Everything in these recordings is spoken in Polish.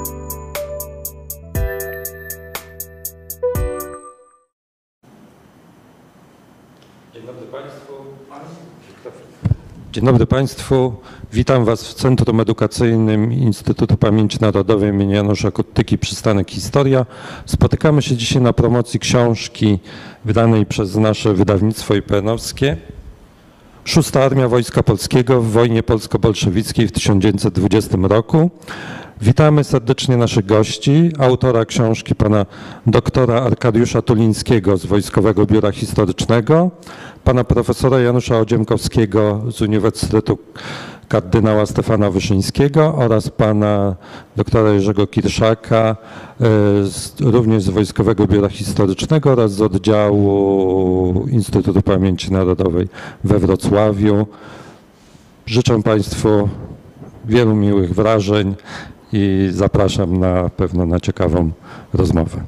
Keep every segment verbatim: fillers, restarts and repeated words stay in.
Dzień dobry Państwu. Dzień dobry Państwu. Witam Was w Centrum Edukacyjnym Instytutu Pamięci Narodowej im. Janusza Kottyki, Przystanek Historia. Spotykamy się dzisiaj na promocji książki wydanej przez nasze wydawnictwo I P N-owskie Szósta Armia Wojska Polskiego w wojnie polsko-bolszewickiej w tysiąc dziewięćset dwudziestym roku. Witamy serdecznie naszych gości, autora książki pana doktora Arkadiusza Tulińskiego z Wojskowego Biura Historycznego, pana profesora Janusza Odziemkowskiego z Uniwersytetu kardynała Stefana Wyszyńskiego oraz pana doktora Jerzego Kirszaka z, również z Wojskowego Biura Historycznego oraz z oddziału Instytutu Pamięci Narodowej we Wrocławiu. Życzę Państwu wielu miłych wrażeń i zapraszam na pewno na ciekawą rozmowę.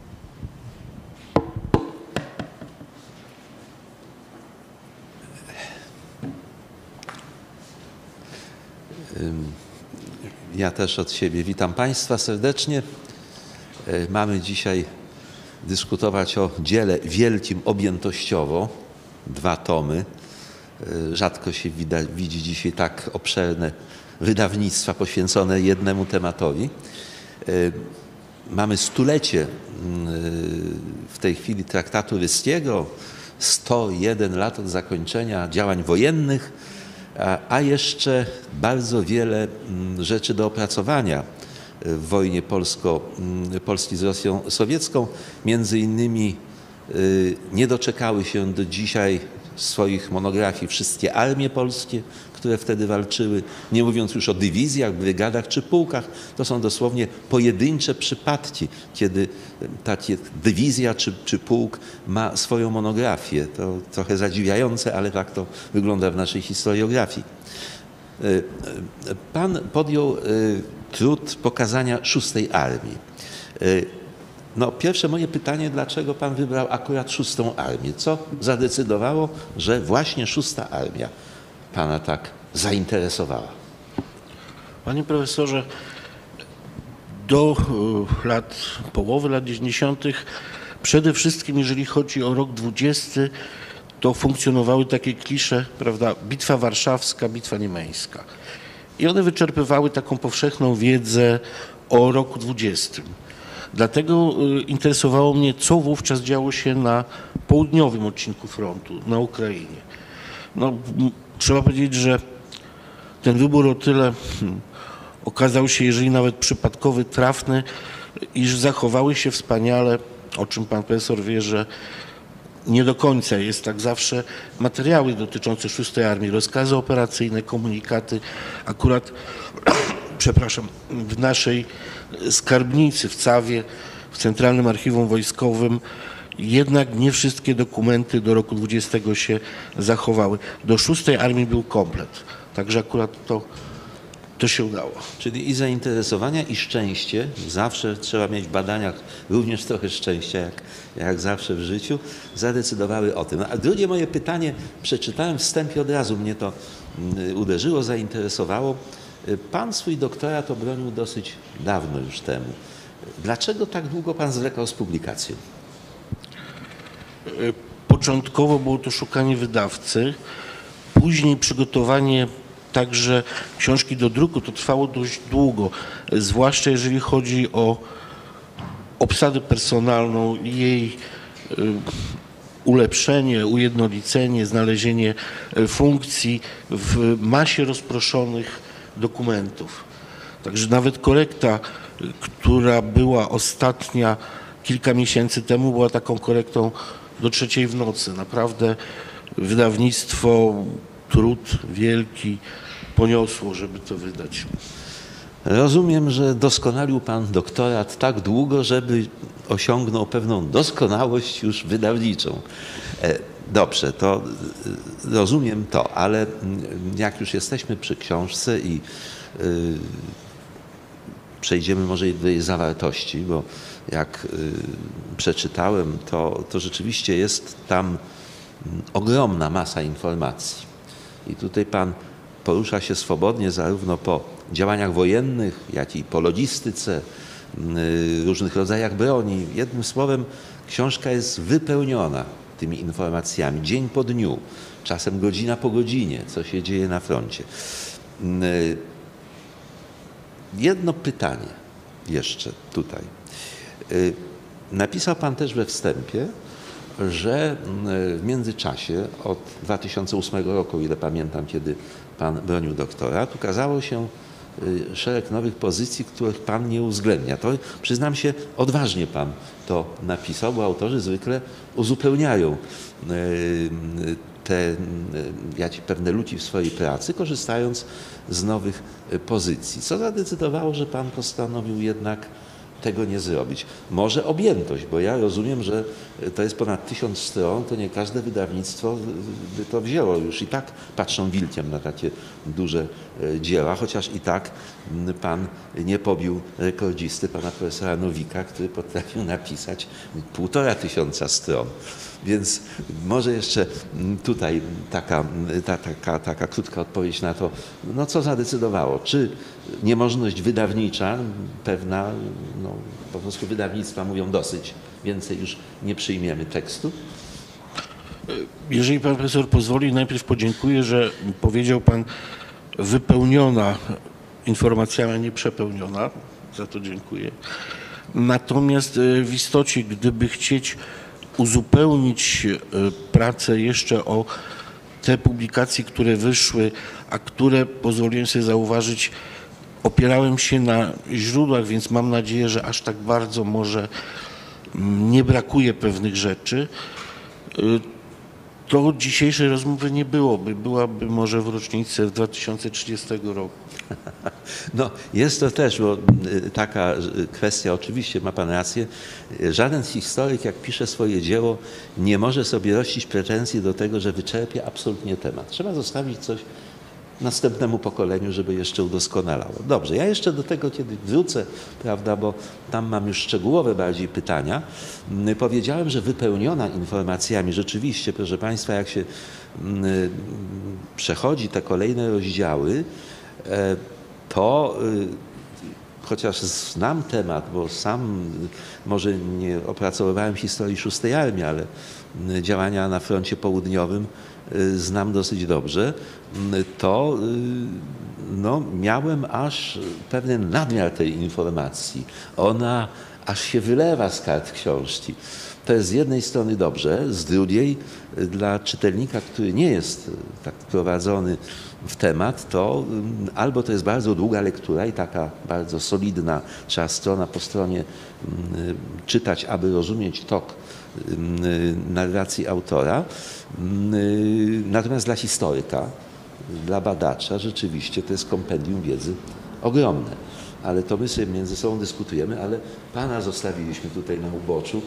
Ja też od siebie witam Państwa serdecznie. Mamy dzisiaj dyskutować o dziele wielkim objętościowo, dwa tomy. Rzadko się widać, widzi dzisiaj tak obszerne wydawnictwa poświęcone jednemu tematowi. Mamy stulecie w tej chwili traktatu ryskiego, sto jeden lat od zakończenia działań wojennych, a jeszcze bardzo wiele rzeczy do opracowania w wojnie polsko, Polski z Rosją sowiecką. Między innymi nie doczekały się do dzisiaj swoich monografii wszystkie armie polskie, które wtedy walczyły, nie mówiąc już o dywizjach, brygadach czy pułkach. To są dosłownie pojedyncze przypadki, kiedy taka dywizja czy, czy pułk ma swoją monografię. To trochę zadziwiające, ale tak to wygląda w naszej historiografii. Pan podjął trud pokazania szóstej Armii. No, pierwsze moje pytanie, dlaczego pan wybrał akurat szóstą Armię? Co zadecydowało, że właśnie szósta Armia pana tak zainteresowała? Panie profesorze, do lat, połowy lat dziewięćdziesiątych przede wszystkim, jeżeli chodzi o rok dwudziesty, to funkcjonowały takie klisze, prawda, Bitwa Warszawska, Bitwa Niemeńska. I one wyczerpywały taką powszechną wiedzę o roku dwudziestym. Dlatego interesowało mnie, co wówczas działo się na południowym odcinku frontu, na Ukrainie. No, trzeba powiedzieć, że ten wybór o tyle hmm, okazał się, jeżeli nawet przypadkowy, trafny, iż zachowały się wspaniale, o czym pan profesor wie, że nie do końca jest tak zawsze, materiały dotyczące szóstej Armii, rozkazy operacyjne, komunikaty. Akurat, przepraszam, w naszej skarbnicy w Cawie, w Centralnym Archiwum Wojskowym, jednak nie wszystkie dokumenty do roku dwudziestego się zachowały. Do szóstej Armii był komplet, także akurat to, to się udało. Czyli i zainteresowania, i szczęście. Zawsze trzeba mieć w badaniach również trochę szczęścia, jak, jak zawsze w życiu, zadecydowały o tym. A drugie moje pytanie, przeczytałem w wstępie, od razu mnie to uderzyło, zainteresowało. Pan swój doktorat obronił dosyć dawno już temu. Dlaczego tak długo pan zwlekał z publikacją? Początkowo było to szukanie wydawcy, później przygotowanie także książki do druku. To trwało dość długo, zwłaszcza jeżeli chodzi o obsadę personalną i jej ulepszenie, ujednolicenie, znalezienie funkcji w masie rozproszonych dokumentów. Także nawet korekta, która była ostatnia kilka miesięcy temu, była taką korektą do trzeciej w nocy. Naprawdę wydawnictwo, trud wielki poniosło, żeby to wydać. Rozumiem, że doskonalił pan doktorat tak długo, żeby osiągnął pewną doskonałość już wydawniczą. Dobrze, to rozumiem to, ale jak już jesteśmy przy książce i yy, przejdziemy może do jej zawartości, bo jak yy, przeczytałem, to, to rzeczywiście jest tam ogromna masa informacji. I tutaj pan porusza się swobodnie zarówno po działaniach wojennych, jak i po logistyce, różnych rodzajach broni. Jednym słowem, książka jest wypełniona tymi informacjami dzień po dniu, czasem godzina po godzinie, co się dzieje na froncie. Jedno pytanie jeszcze tutaj. Napisał Pan też we wstępie, że w międzyczasie od dwa tysiące ósmego roku, o ile pamiętam, kiedy Pan bronił doktorat, ukazało się szereg nowych pozycji, których Pan nie uwzględnia. To, przyznam się, odważnie Pan to napisał, bo autorzy zwykle uzupełniają te pewne luki w swojej pracy, korzystając z nowych pozycji. Co zadecydowało, że Pan postanowił jednak tego nie zrobić? Może objętość, bo ja rozumiem, że to jest ponad tysiąc stron, to nie każde wydawnictwo by to wzięło. Już i tak patrzą wilkiem na takie duże dzieła, chociaż i tak Pan nie pobił rekordzisty, pana profesora Nowika, który potrafił napisać półtora tysiąca stron. Więc może jeszcze tutaj taka, ta, taka, taka krótka odpowiedź na to, no co zadecydowało? Czy niemożność wydawnicza, pewna, no, po prostu wydawnictwa mówią dosyć, więcej już nie przyjmiemy tekstu? Jeżeli pan profesor pozwoli, najpierw podziękuję, że powiedział pan wypełniona informacjami, a nie przepełniona. Za to dziękuję. Natomiast w istocie, gdyby chcieć uzupełnić pracę jeszcze o te publikacje, które wyszły, a które, pozwoliłem sobie zauważyć, opierałem się na źródłach, więc mam nadzieję, że aż tak bardzo może nie brakuje pewnych rzeczy, to dzisiejszej rozmowy nie byłoby. Byłaby może w rocznicę dwa tysiące trzydziestego roku. No, jest to też, bo taka kwestia, oczywiście ma Pan rację, żaden historyk, jak pisze swoje dzieło, nie może sobie rościć pretensji do tego, że wyczerpie absolutnie temat. Trzeba zostawić coś następnemu pokoleniu, żeby jeszcze udoskonalało. Dobrze, ja jeszcze do tego kiedy wrócę, prawda, bo tam mam już szczegółowe bardziej pytania. Powiedziałem, że wypełniona informacjami, rzeczywiście, proszę Państwa, jak się przechodzi te kolejne rozdziały, to chociaż znam temat, bo sam może nie opracowywałem historii szóstej Armii, ale działania na froncie południowym znam dosyć dobrze, to no, miałem aż pewien nadmiar tej informacji. Ona aż się wylewa z kart książki. To jest z jednej strony dobrze, z drugiej dla czytelnika, który nie jest tak prowadzony w temat, to albo to jest bardzo długa lektura i taka bardzo solidna, trzeba strona po stronie czytać, aby rozumieć tok narracji autora. Natomiast dla historyka, dla badacza rzeczywiście to jest kompendium wiedzy ogromne. Ale to my sobie między sobą dyskutujemy, ale Pana zostawiliśmy tutaj na uboczu.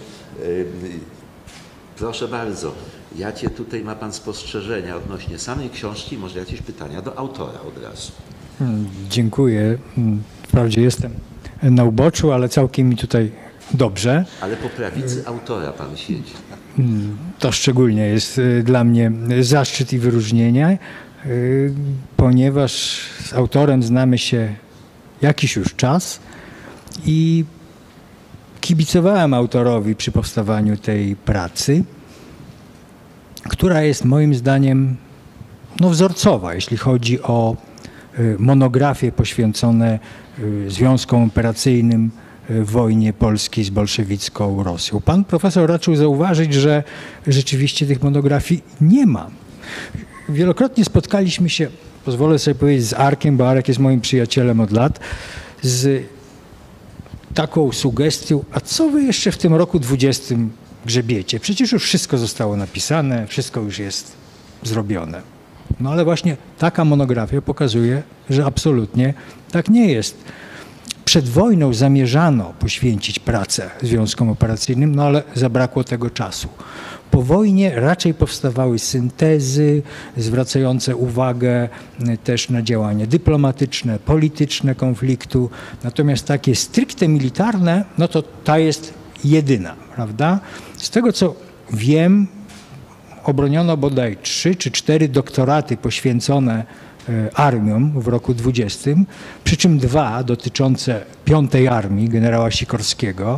Proszę bardzo, jakie tutaj ma Pan spostrzeżenia odnośnie samej książki, może jakieś pytania do autora od razu. Dziękuję. Wprawdzie jestem na uboczu, ale całkiem mi tutaj dobrze. Ale po prawicy autora Pan siedzi. To szczególnie jest dla mnie zaszczyt i wyróżnienie, ponieważ z autorem znamy się jakiś już czas i kibicowałem autorowi przy powstawaniu tej pracy, która jest moim zdaniem no, wzorcowa, jeśli chodzi o monografie poświęcone związkom operacyjnym w wojnie polskiej z bolszewicką Rosją. Pan profesor raczył zauważyć, że rzeczywiście tych monografii nie ma. Wielokrotnie spotkaliśmy się, pozwolę sobie powiedzieć, z Arkiem, bo Arek jest moim przyjacielem od lat, z taką sugestią, a co wy jeszcze w tym roku dwudziestym grzebiecie? Przecież już wszystko zostało napisane, wszystko już jest zrobione. No ale właśnie taka monografia pokazuje, że absolutnie tak nie jest. Przed wojną zamierzano poświęcić pracę związkom operacyjnym, no ale zabrakło tego czasu. Po wojnie raczej powstawały syntezy zwracające uwagę też na działania dyplomatyczne, polityczne konfliktu, natomiast takie stricte militarne, no to ta jest jedyna, prawda? Z tego co wiem, obroniono bodaj trzy czy cztery doktoraty poświęcone armią w roku dwudziestym, przy czym dwa dotyczące piątej Armii generała Sikorskiego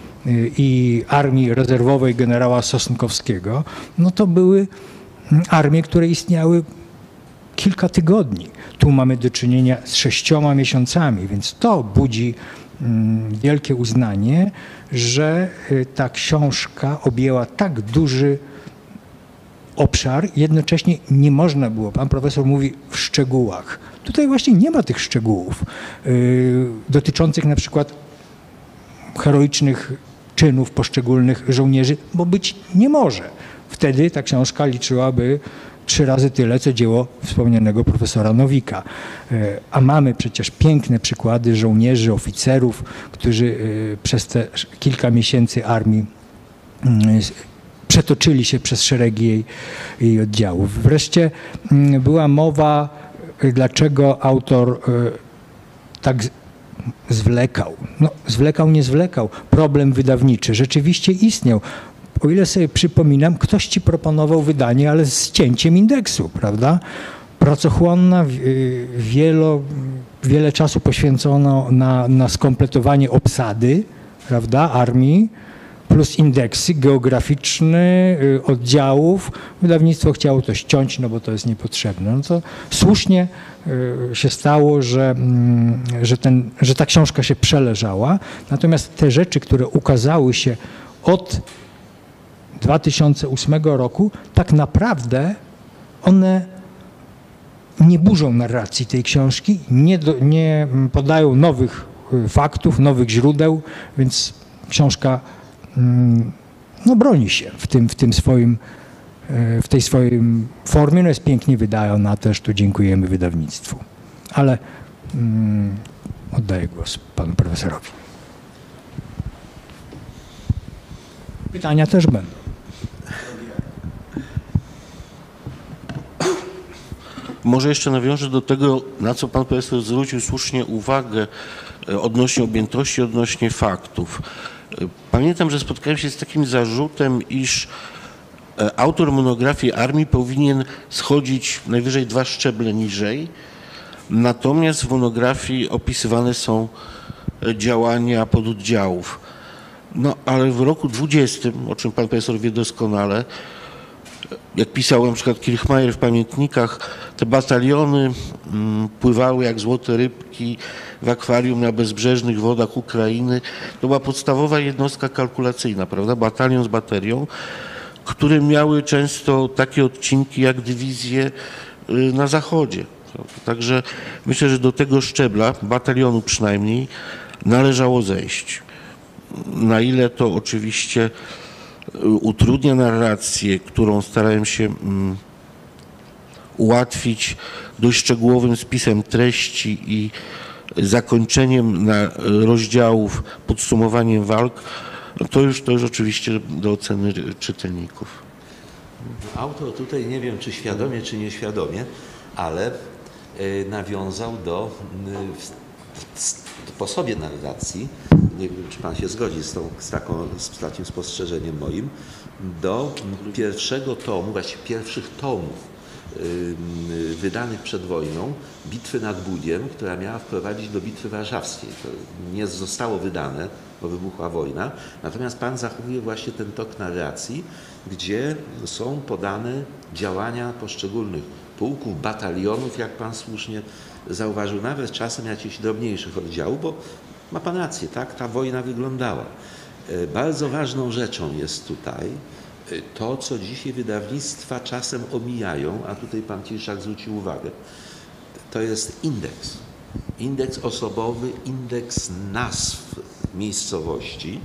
i Armii Rezerwowej generała Sosnkowskiego, no to były armie, które istniały kilka tygodni. Tu mamy do czynienia z sześcioma miesiącami, więc to budzi wielkie uznanie, że ta książka objęła tak duży obszar, jednocześnie nie można było, pan profesor mówi, w szczegółach. Tutaj właśnie nie ma tych szczegółów yy, dotyczących na przykład heroicznych czynów poszczególnych żołnierzy, bo być nie może. Wtedy ta książka liczyłaby trzy razy tyle, co dzieło wspomnianego profesora Nowika. A mamy przecież piękne przykłady żołnierzy, oficerów, którzy przez te kilka miesięcy armii przetoczyli się przez szeregi jej, jej oddziałów. Wreszcie była mowa, dlaczego autor tak zwlekał. No, zwlekał, nie zwlekał. Problem wydawniczy rzeczywiście istniał. O ile sobie przypominam, ktoś ci proponował wydanie, ale z cięciem indeksu, prawda? Pracochłonna, wielo, wiele czasu poświęcono na, na skompletowanie obsady, prawda, armii, plus indeksy geograficzne, oddziałów. Wydawnictwo chciało to ściąć, no bo to jest niepotrzebne. No to słusznie się stało, że, że, ten, że ta książka się przeleżała. Natomiast te rzeczy, które ukazały się od dwa tysiące ósmego roku, tak naprawdę one nie burzą narracji tej książki, nie, do, nie podają nowych faktów, nowych źródeł, więc książka no, broni się w tym, w tym swoim, w tej swojej formie. No, jest pięknie wydana, też tu dziękujemy wydawnictwu. Ale mm, oddaję głos panu profesorowi. Pytania też będą. Może jeszcze nawiążę do tego, na co pan profesor zwrócił słusznie uwagę odnośnie objętości, odnośnie faktów. Pamiętam, że spotkałem się z takim zarzutem, iż autor monografii armii powinien schodzić najwyżej dwa szczeble niżej, natomiast w monografii opisywane są działania pododdziałów. No ale w roku dwudziestym, o czym pan profesor wie doskonale, jak pisał na przykład Kirchmeier w pamiętnikach, te bataliony mm, pływały jak złote rybki w akwarium na bezbrzeżnych wodach Ukrainy. To była podstawowa jednostka kalkulacyjna, prawda? Batalion z baterią, które miały często takie odcinki jak dywizje y, na zachodzie. Także myślę, że do tego szczebla, batalionu przynajmniej, należało zejść. Na ile to oczywiście utrudnia narrację, którą starałem się um, ułatwić dość szczegółowym spisem treści i zakończeniem na rozdziałów, podsumowaniem walk, to już, to już oczywiście do oceny czytelników. Autor tutaj, nie wiem czy świadomie, czy nieświadomie, ale y, nawiązał do y, sposobie narracji, nie wiem czy pan się zgodzi z, tą, z, taką, z takim spostrzeżeniem moim, do pierwszego tomu, właściwie pierwszych tomów y, wydanych przed wojną, Bitwy nad Budziem, która miała wprowadzić do Bitwy Warszawskiej. To nie zostało wydane, bo wybuchła wojna, natomiast pan zachowuje właśnie ten tok narracji, gdzie są podane działania poszczególnych pułków, batalionów, jak pan słusznie zauważył, nawet czasem jakichś drobniejszych oddziałów, bo ma pan rację, tak ta wojna wyglądała. Bardzo ważną rzeczą jest tutaj to, co dzisiaj wydawnictwa czasem omijają, a tutaj pan Ciszak zwrócił uwagę, to jest indeks. Indeks osobowy, indeks nazw miejscowości.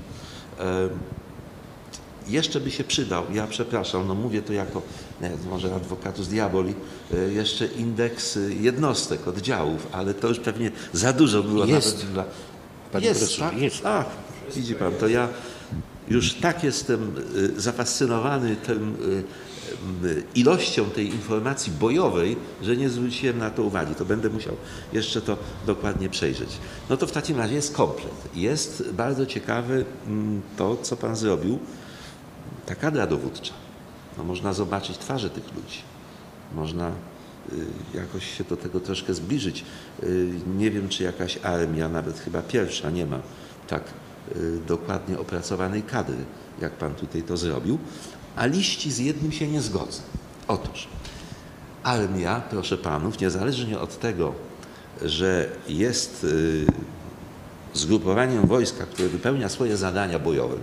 Jeszcze by się przydał, ja przepraszam, no mówię to jako, nie, może advocatus diaboli, jeszcze indeks jednostek, oddziałów, ale to już pewnie za dużo było. Jest. Nawet dla... Panie Jest, profesor, tak? jest. Ach, widzi pan, to ja już tak jestem zafascynowany tym ilością tej informacji bojowej, że nie zwróciłem na to uwagi. To będę musiał jeszcze to dokładnie przejrzeć. No to w takim razie jest komplet. Jest bardzo ciekawe to, co pan zrobił. Ta kadra dowódcza. No można zobaczyć twarze tych ludzi. Można jakoś się do tego troszkę zbliżyć. Nie wiem, czy jakaś armia, nawet chyba pierwsza, nie ma tak dokładnie opracowanej kadry, jak pan tutaj to zrobił, a liści z jednym się nie zgodzę. Otóż armia, proszę panów, niezależnie od tego, że jest zgrupowaniem wojska, które wypełnia swoje zadania bojowe,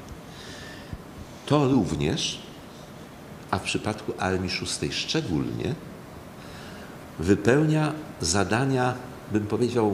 to również, a w przypadku Armii Szóstej szczególnie, wypełnia zadania, bym powiedział,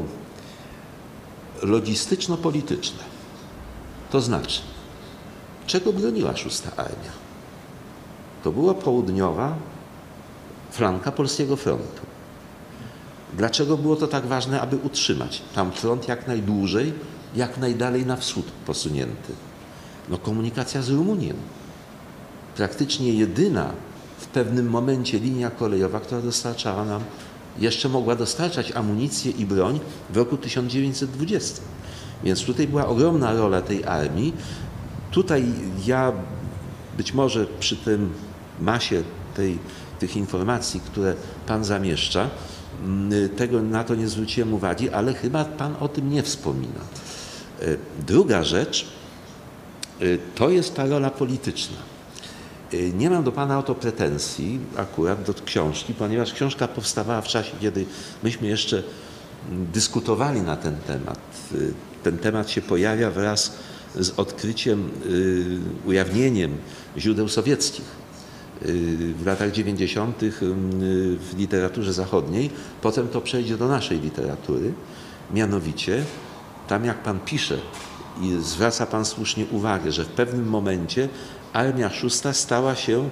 logistyczno-polityczne. To znaczy, czego broniła Szósta Armia? To była południowa flanka polskiego frontu. Dlaczego było to tak ważne, aby utrzymać tam front jak najdłużej, jak najdalej na wschód posunięty? No komunikacja z Rumunią. Praktycznie jedyna w pewnym momencie linia kolejowa, która dostarczała nam, jeszcze mogła dostarczać amunicję i broń w roku tysiąc dziewięćset dwudziestym. Więc tutaj była ogromna rola tej armii. Tutaj ja być może przy tym masie tej, tych informacji, które pan zamieszcza, tego na to nie zwróciłem uwagi, ale chyba pan o tym nie wspomina. Druga rzecz to jest ta rola polityczna. Nie mam do pana o to pretensji akurat do książki, ponieważ książka powstawała w czasie, kiedy myśmy jeszcze dyskutowali na ten temat. Ten temat się pojawia wraz z odkryciem, ujawnieniem źródeł sowieckich w latach dziewięćdziesiątych w literaturze zachodniej. Potem to przejdzie do naszej literatury. Mianowicie, tam jak pan pisze i zwraca pan słusznie uwagę, że w pewnym momencie Armia Szósta stała się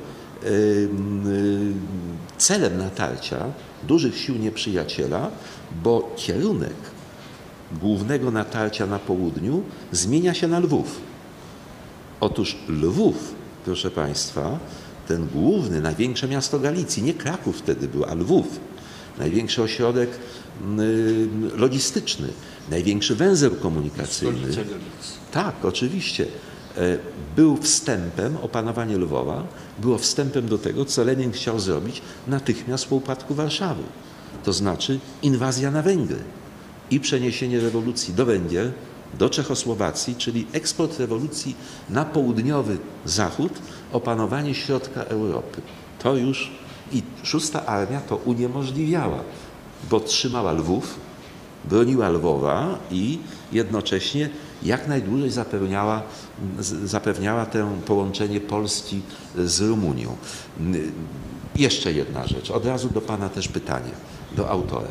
celem natarcia dużych sił nieprzyjaciela, bo kierunek głównego natarcia na południu zmienia się na Lwów. Otóż Lwów, proszę państwa, ten główny, największe miasto Galicji, nie Kraków wtedy był, a Lwów, największy ośrodek logistyczny, największy węzeł komunikacyjny. Tak, oczywiście. Był wstępem, opanowanie Lwowa było wstępem do tego, co Lenin chciał zrobić natychmiast po upadku Warszawy. To znaczy inwazja na Węgry i przeniesienie rewolucji do Węgier, do Czechosłowacji, czyli eksport rewolucji na południowy zachód, opanowanie środka Europy. To już i Szósta Armia to uniemożliwiała, bo trzymała Lwów, broniła Lwowa i jednocześnie jak najdłużej zapewniała, zapewniała to połączenie Polski z Rumunią. Jeszcze jedna rzecz, od razu do pana też pytanie, do autora.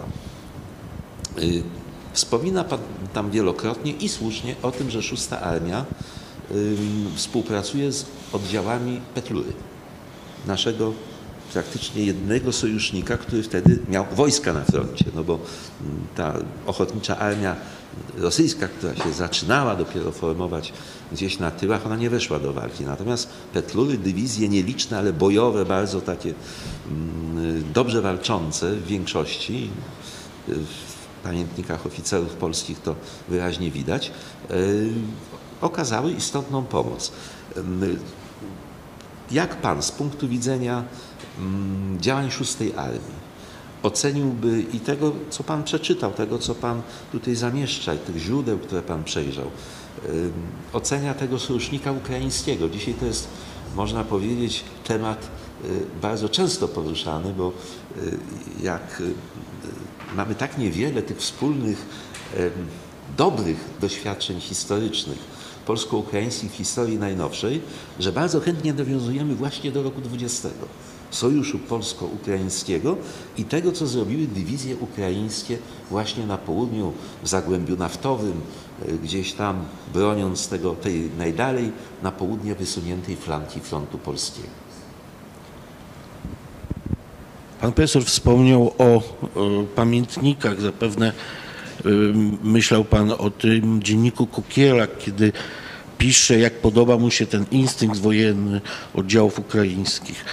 Wspomina pan tam wielokrotnie i słusznie o tym, że Szósta Armia współpracuje z oddziałami Petlury, naszego praktycznie jednego sojusznika, który wtedy miał wojska na froncie, no bo ta ochotnicza armia rosyjska, która się zaczynała dopiero formować gdzieś na tyłach, ona nie weszła do walki. Natomiast Petlury, dywizje nieliczne, ale bojowe, bardzo takie dobrze walczące w większości, w pamiętnikach oficerów polskich to wyraźnie widać, okazały istotną pomoc. Jak pan z punktu widzenia działań Szóstej Armii oceniłby i tego, co pan przeczytał, tego, co pan tutaj zamieszcza, i tych źródeł, które pan przejrzał, ocenia tego sojusznika ukraińskiego? Dzisiaj to jest, można powiedzieć, temat bardzo często poruszany, bo jak mamy tak niewiele tych wspólnych, dobrych doświadczeń historycznych, polsko-ukraińskich w historii najnowszej, że bardzo chętnie nawiązujemy właśnie do roku dwudziestego. Sojuszu polsko-ukraińskiego i tego, co zrobiły dywizje ukraińskie właśnie na południu, w Zagłębiu Naftowym, gdzieś tam broniąc tego, tej najdalej na południe wysuniętej flanki frontu polskiego. Pan profesor wspomniał o, o pamiętnikach. Zapewne y, myślał pan o tym dzienniku Kukiela, kiedy pisze, jak podoba mu się ten instynkt wojenny oddziałów ukraińskich.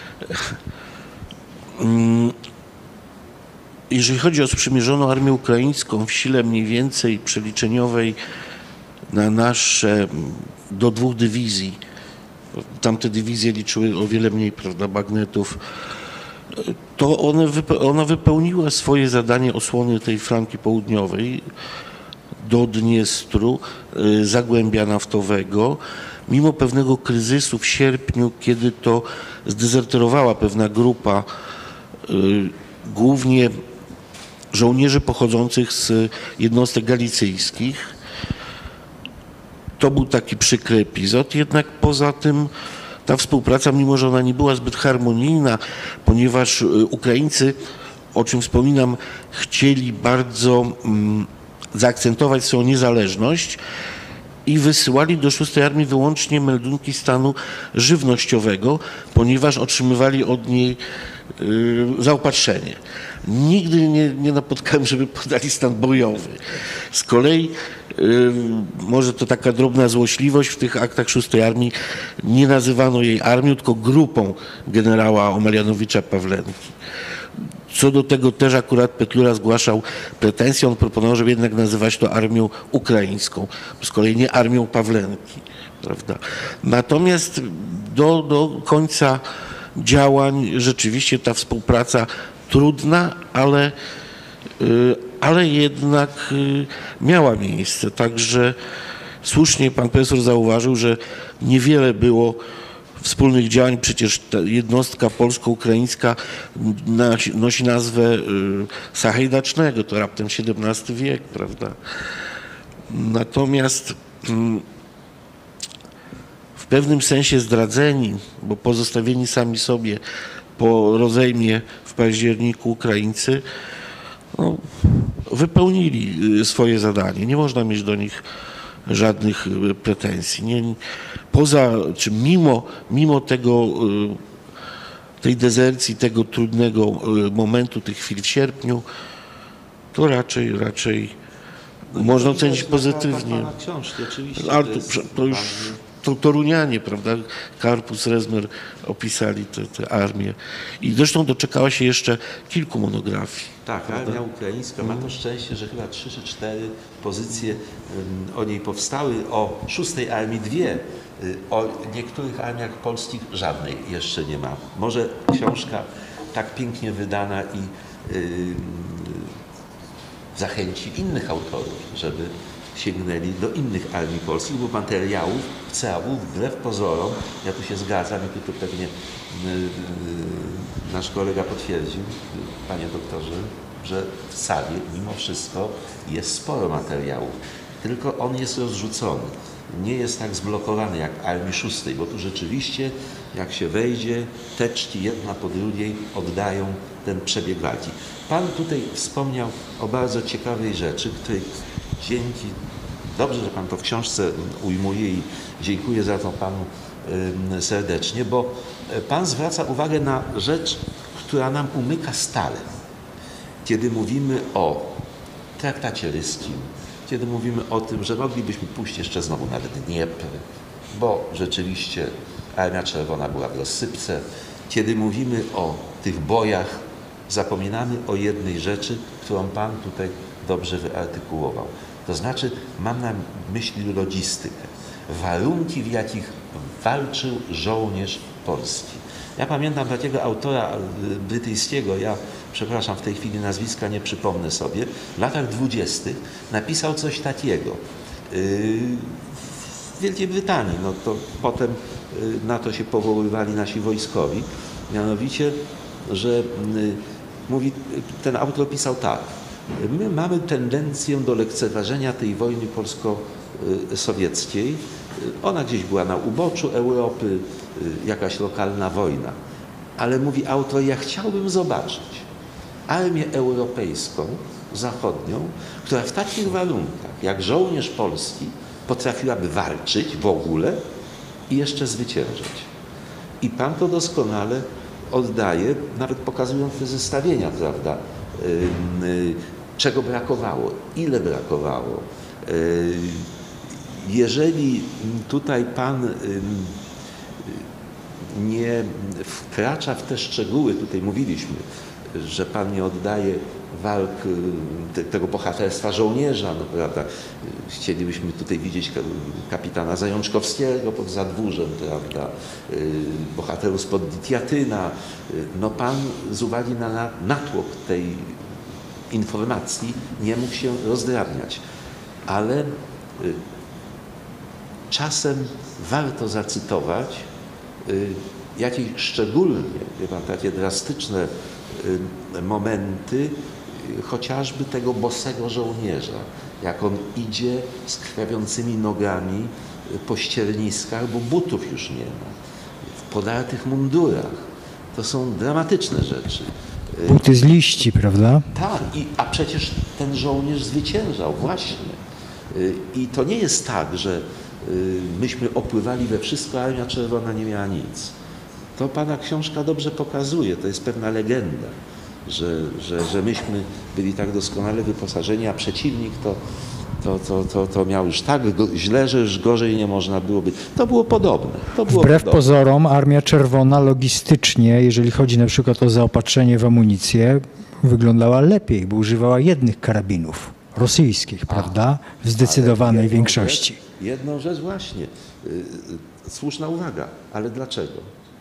Jeżeli chodzi o sprzymierzoną armię ukraińską w sile mniej więcej przeliczeniowej na nasze do dwóch dywizji, tamte dywizje liczyły o wiele mniej, prawda, bagnetów, to one wype- ona wypełniła swoje zadanie osłony tej flanki południowej do Dniestru, y, Zagłębia Naftowego. Mimo pewnego kryzysu w sierpniu, kiedy to zdezerterowała pewna grupa, y, głównie żołnierzy pochodzących z jednostek galicyjskich, to był taki przykry epizod, jednak poza tym ta współpraca, mimo że ona nie była zbyt harmonijna, ponieważ Ukraińcy, o czym wspominam, chcieli bardzo mm, zaakcentować swoją niezależność i wysyłali do szóstej Armii wyłącznie meldunki stanu żywnościowego, ponieważ otrzymywali od niej y, zaopatrzenie. Nigdy nie, nie napotkałem, żeby podali stan bojowy. Z kolei y, może to taka drobna złośliwość, w tych aktach szóstej Armii nie nazywano jej armią, tylko grupą generała Omelianowicza Pawlenki. Co do tego też akurat Petlura zgłaszał pretensję, on proponował, żeby jednak nazywać to armią ukraińską, z kolei nie armią Pawlenki, prawda? Natomiast do, do końca działań rzeczywiście ta współpraca trudna, ale, ale jednak miała miejsce. Także słusznie pan profesor zauważył, że niewiele było wspólnych działań. Przecież ta jednostka polsko-ukraińska nosi nazwę Sachajdacznego, to raptem siedemnasty wiek, prawda? Natomiast w pewnym sensie zdradzeni, bo pozostawieni sami sobie po rozejmie w październiku Ukraińcy, no, wypełnili swoje zadanie. Nie można mieć do nich żadnych pretensji. Nie, poza, czy mimo, mimo tego, tej dezercji, tego trudnego momentu, tych chwil w sierpniu, to raczej, raczej no można ocenić pozytywnie. Pana książki, oczywiście. Ale to, to, jest to już to Torunianie, prawda? Karpus, Rezmer opisali tę armię. I zresztą doczekała się jeszcze kilku monografii. Tak, prawda? armia ukraińska ma to szczęście, że chyba trzy czy cztery pozycje um, o niej powstały. O szóstej armii dwie. O niektórych armiach polskich żadnej jeszcze nie ma. Może książka tak pięknie wydana i yy, zachęci innych autorów, żeby sięgnęli do innych armii polskich, bo materiałów w C A U wbrew pozorom, ja tu się zgadzam i tu pewnie yy, yy, nasz kolega potwierdził, panie doktorze, że w sali mimo wszystko jest sporo materiałów, tylko on jest rozrzucony. Nie jest tak zblokowany jak Armii szóstej, bo tu rzeczywiście, jak się wejdzie, teczki jedna po drugiej oddają ten przebieg walki. Pan tutaj wspomniał o bardzo ciekawej rzeczy, której dzięki, dobrze, że Pan to w książce ujmuje i dziękuję za to Panu serdecznie, bo Pan zwraca uwagę na rzecz, która nam umyka stale. Kiedy mówimy o traktacie ryskim, kiedy mówimy o tym, że moglibyśmy pójść jeszcze znowu na Dniepr, bo rzeczywiście Armia Czerwona była w rozsypce. Kiedy mówimy o tych bojach, zapominamy o jednej rzeczy, którą Pan tutaj dobrze wyartykułował. To znaczy, mam na myśli logistykę. Warunki, w jakich walczył żołnierz polski. Ja pamiętam takiego autora brytyjskiego, ja przepraszam, w tej chwili nazwiska nie przypomnę sobie, w latach dwudziestych napisał coś takiego. W Wielkiej Brytanii, no to potem na to się powoływali nasi wojskowi, mianowicie, że mówi, ten autor pisał tak, my mamy tendencję do lekceważenia tej wojny polsko-sowieckiej, ona gdzieś była na uboczu Europy, jakaś lokalna wojna, ale mówi autor, ja chciałbym zobaczyć armię europejską, zachodnią, która w takich warunkach, jak żołnierz polski, potrafiłaby walczyć w ogóle i jeszcze zwyciężyć. I Pan to doskonale oddaje, nawet pokazując te zestawienia, prawda, czego brakowało, ile brakowało. Jeżeli tutaj Pan nie wkracza w te szczegóły, tutaj mówiliśmy, że Pan nie oddaje walk, te, tego bohaterstwa żołnierza, no, prawda? Chcielibyśmy tutaj widzieć kapitana Zajączkowskiego pod Zadwórzem, prawda? Bohaterów spod Ditjatyna. No pan z uwagi na natłok tej informacji nie mógł się rozdrabniać, ale czasem warto zacytować jakieś szczególnie, wie pan, takie drastyczne momenty, chociażby tego bosego żołnierza, jak on idzie z krwawiącymi nogami po ścierniskach, bo butów już nie ma, w podartych mundurach. To są dramatyczne rzeczy. Buty z liści, prawda? Tak, i, a przecież ten żołnierz zwyciężał, właśnie. I to nie jest tak, że myśmy opływali we wszystko, a Armia Czerwona nie miała nic. To pana książka dobrze pokazuje, to jest pewna legenda, że, że, że myśmy byli tak doskonale wyposażeni, a przeciwnik to, to, to, to, to miał już tak źle, że już gorzej nie można było być. To było podobne. To było Wbrew podobne. pozorom Armia Czerwona logistycznie, jeżeli chodzi na przykład o zaopatrzenie w amunicję, wyglądała lepiej, bo używała jednych karabinów rosyjskich, a, prawda? W zdecydowanej jedną większości. Rzecz, jedną rzecz właśnie. Słuszna uwaga, ale dlaczego?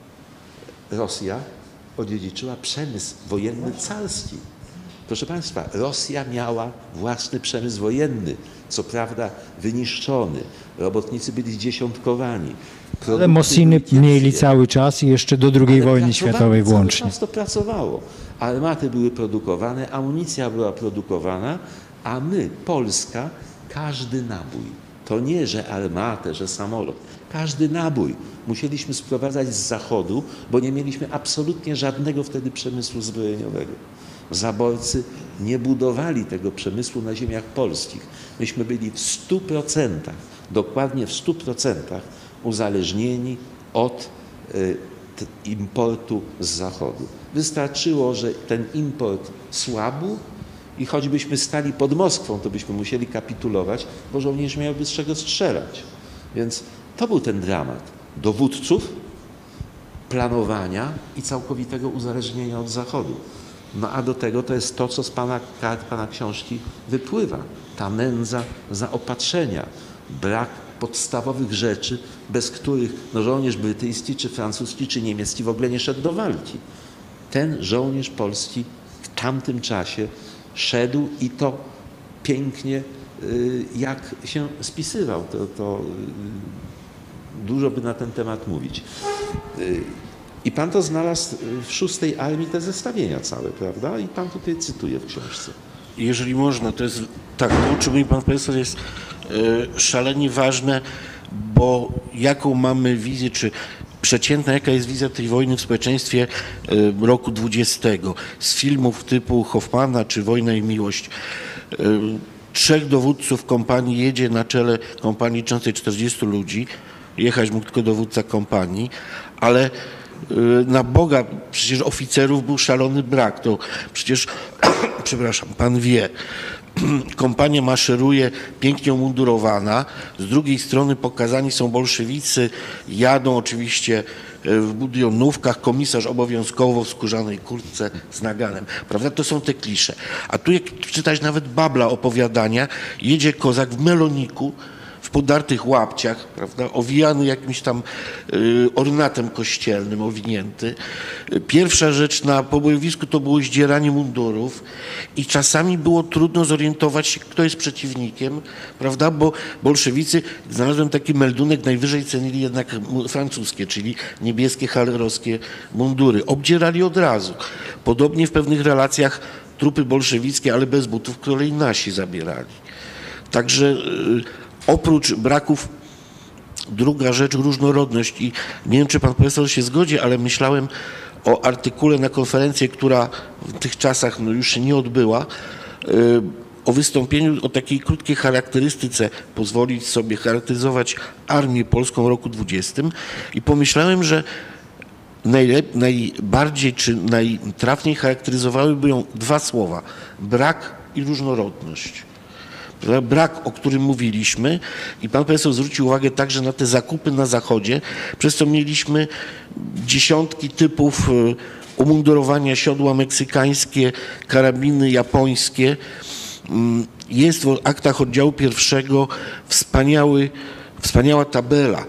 Rosja odziedziczyła przemysł wojenny carski. Proszę państwa, Rosja miała własny przemysł wojenny, co prawda wyniszczony. Robotnicy byli zdziesiątkowani. Ale Mossiny mieli cały czas i jeszcze do drugiej wojny światowej włącznie. Cały czas to pracowało. Armaty były produkowane, amunicja była produkowana, a my, Polska, każdy nabój. To nie, że armatę, że samolot. Każdy nabój musieliśmy sprowadzać z zachodu, bo nie mieliśmy absolutnie żadnego wtedy przemysłu zbrojeniowego. Zaborcy nie budowali tego przemysłu na ziemiach polskich. Myśmy byli w stu procentach, dokładnie w stu procentach uzależnieni od y, importu z zachodu. Wystarczyło, że ten import słabł i choćbyśmy stali pod Moskwą, to byśmy musieli kapitulować, bo żołnierz miałby z czego strzelać. Więc to był ten dramat dowódców, planowania i całkowitego uzależnienia od zachodu. No a do tego to jest to, co z pana kart, pana książki wypływa. Ta nędza zaopatrzenia, brak podstawowych rzeczy, bez których no, żołnierz brytyjski, czy francuski, czy niemiecki w ogóle nie szedł do walki. Ten żołnierz polski w tamtym czasie szedł i to pięknie, jak się spisywał. To, to dużo by na ten temat mówić. I pan to znalazł w szóstej Armii, te zestawienia całe, prawda? I pan tutaj cytuje w książce. Jeżeli można, to jest tak, to, o czym mówi pan profesor, jest y, szalenie ważne, bo jaką mamy wizję, czy przeciętna, jaka jest wizja tej wojny w społeczeństwie y, roku dwudziestego. Z filmów typu Hoffmana czy Wojna i Miłość. Y, trzech dowódców kompanii jedzie na czele kompanii liczącej czterdziestu ludzi. Jechać mógł tylko dowódca kompanii, ale na Boga przecież oficerów był szalony brak. To przecież, przepraszam, pan wie, kompania maszeruje pięknie umundurowana, z drugiej strony pokazani są bolszewicy, jadą oczywiście w budionówkach, komisarz obowiązkowo w skórzanej kurtce z naganem. Prawda? To są te klisze. A tu jak czytać nawet Babla opowiadania, jedzie kozak w meloniku, w podartych łapciach, prawda, owijany jakimś tam y, ornatem kościelnym, owinięty. Pierwsza rzecz na pobojowisku to było zdzieranie mundurów i czasami było trudno zorientować się, kto jest przeciwnikiem, prawda, bo bolszewicy, znalazłem taki meldunek, najwyżej cenili jednak francuskie, czyli niebieskie, hallerowskie mundury. Obdzierali od razu. Podobnie w pewnych relacjach trupy bolszewickie, ale bez butów, z kolei nasi zabierali. Także y, oprócz braków, druga rzecz, różnorodność. I nie wiem, czy pan profesor się zgodzi, ale myślałem o artykule na konferencję, która w tych czasach no, już się nie odbyła, o wystąpieniu, o takiej krótkiej charakterystyce, pozwolić sobie charakteryzować Armię Polską w roku dwudziestym. I pomyślałem, że najlep- najbardziej czy najtrafniej charakteryzowałyby ją dwa słowa: brak i różnorodność. Brak, o którym mówiliśmy, i pan profesor zwrócił uwagę także na te zakupy na Zachodzie, przez co mieliśmy dziesiątki typów umundurowania, siodła meksykańskie, karabiny japońskie. Jest w aktach oddziału pierwszego wspaniały, wspaniała tabela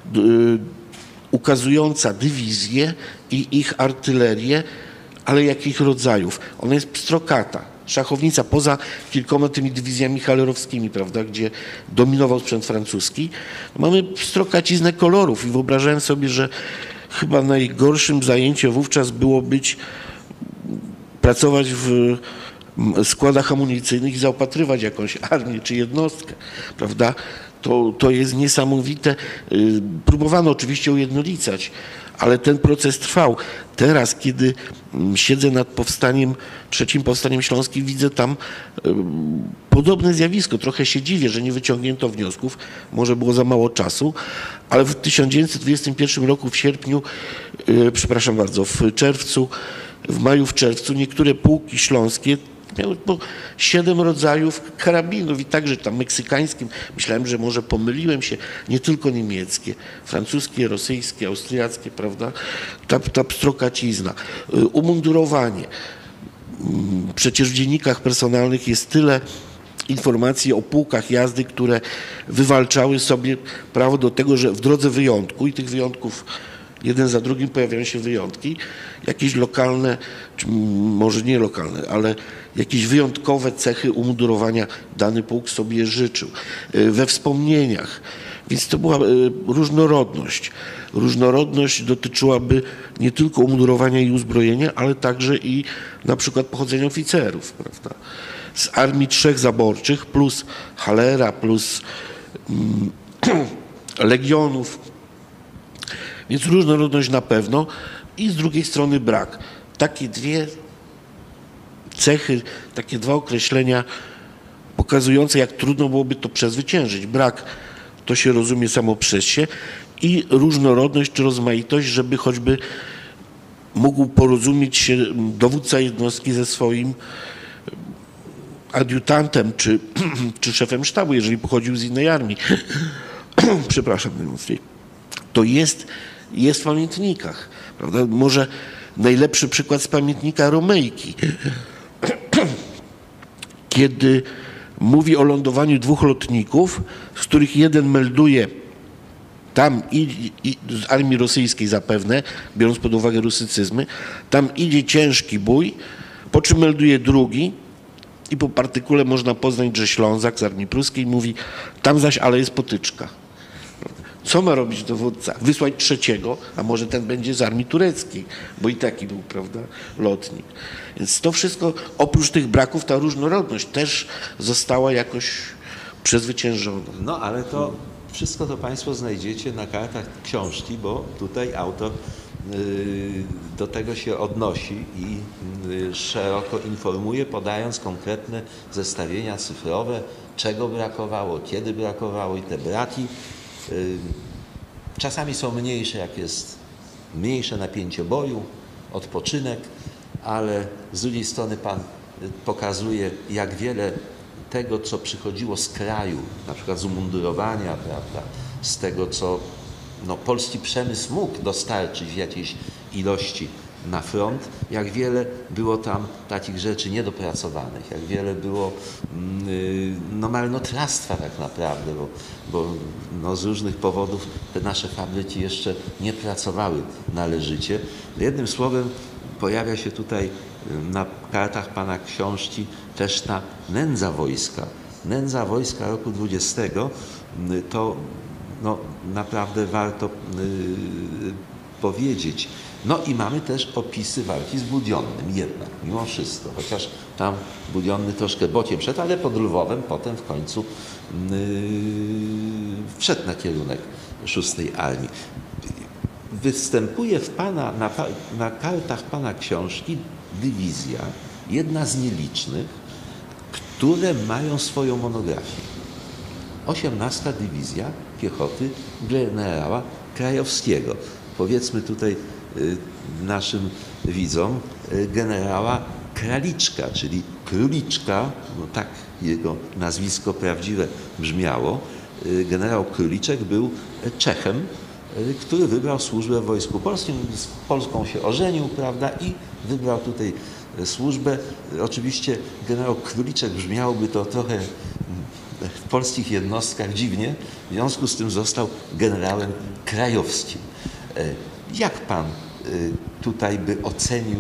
ukazująca dywizje i ich artylerię, ale jakich rodzajów. Ona jest pstrokata, szachownica, poza kilkoma tymi dywizjami halerowskimi, prawda, gdzie dominował sprzęt francuski. Mamy pstrokaciznę kolorów i wyobrażałem sobie, że chyba najgorszym zajęciem wówczas było być, pracować w składach amunicyjnych i zaopatrywać jakąś armię czy jednostkę, prawda? To, to jest niesamowite. Próbowano oczywiście ujednolicać, ale ten proces trwał. Teraz, kiedy siedzę nad powstaniem, trzecim powstaniem śląskim, widzę tam podobne zjawisko. Trochę się dziwię, że nie wyciągnięto wniosków. Może było za mało czasu, ale w tysiąc dziewięćset dwudziestym pierwszym roku, w sierpniu, przepraszam bardzo, w czerwcu, w maju, w czerwcu, niektóre pułki śląskie miały po siedem rodzajów karabinów i także tam meksykańskim. Myślałem, że może pomyliłem się, nie tylko niemieckie, francuskie, rosyjskie, austriackie, prawda? Ta, ta pstrokacizna. Umundurowanie. Przecież w dziennikach personalnych jest tyle informacji o pułkach jazdy, które wywalczały sobie prawo do tego, że w drodze wyjątku, i tych wyjątków jeden za drugim pojawiają się wyjątki, jakieś lokalne, czy może nie lokalne, ale jakieś wyjątkowe cechy umundurowania dany pułk sobie życzył. We wspomnieniach. Więc to była różnorodność. Różnorodność dotyczyłaby nie tylko umundurowania i uzbrojenia, ale także i na przykład pochodzenia oficerów, prawda? Z armii trzech zaborczych plus halera, plus mm, legionów. Więc różnorodność na pewno i z drugiej strony brak. Takie dwie cechy, takie dwa określenia pokazujące, jak trudno byłoby to przezwyciężyć. Brak, to się rozumie samo przez się, i różnorodność czy rozmaitość, żeby choćby mógł porozumieć się dowódca jednostki ze swoim adiutantem czy, czy szefem sztabu, jeżeli pochodził z innej armii. Przepraszam najmocniej. To jest, jest w pamiętnikach, prawda? Może najlepszy przykład z pamiętnika Romejki, kiedy mówi o lądowaniu dwóch lotników, z których jeden melduje tam i, i z armii rosyjskiej zapewne, biorąc pod uwagę rusycyzmy, tam idzie ciężki bój, po czym melduje drugi i po partykule można poznać, że Ślązak z armii pruskiej mówi, tam zaś ale jest potyczka. Co ma robić dowódca? Wysłać trzeciego, a może ten będzie z armii tureckiej, bo i taki był, prawda, lotnik. Więc to wszystko, oprócz tych braków, ta różnorodność też została jakoś przezwyciężona. No ale to wszystko to Państwo znajdziecie na kartach książki, bo tutaj autor do tego się odnosi i szeroko informuje, podając konkretne zestawienia cyfrowe, czego brakowało, kiedy brakowało i te braki. Czasami są mniejsze, jak jest mniejsze napięcie boju, odpoczynek, ale z drugiej strony Pan pokazuje, jak wiele tego, co przychodziło z kraju, na przykład z umundurowania, prawda, z tego, co no, polski przemysł mógł dostarczyć w jakiejś ilości na front, jak wiele było tam takich rzeczy niedopracowanych, jak wiele było no, marnotrawstwa tak naprawdę, bo, bo no, z różnych powodów te nasze fabryki jeszcze nie pracowały należycie. Jednym słowem pojawia się tutaj na kartach Pana książki też ta nędza wojska. Nędza wojska roku dwudziestego to no, naprawdę warto yy, powiedzieć. No i mamy też opisy walki z Budionnym jednak, mimo wszystko, chociaż tam Budionny troszkę bokiem szedł, ale pod Lwowem potem w końcu yy, wszedł na kierunek szóstej Armii. Występuje w pana, na, na kartach Pana książki dywizja, jedna z nielicznych, które mają swoją monografię. osiemnasta Dywizja Piechoty generała Krajowskiego. Powiedzmy tutaj y, naszym widzom y, generała Kraliczka, czyli Króliczka, no tak jego nazwisko prawdziwe brzmiało. Y, generał Króliczek był Czechem, który wybrał służbę w Wojsku Polskim, z Polską się ożenił, prawda, i wybrał tutaj służbę. Oczywiście generał Króliczek brzmiałoby to trochę w polskich jednostkach dziwnie, w związku z tym został generałem krajowskim. Jak pan tutaj by ocenił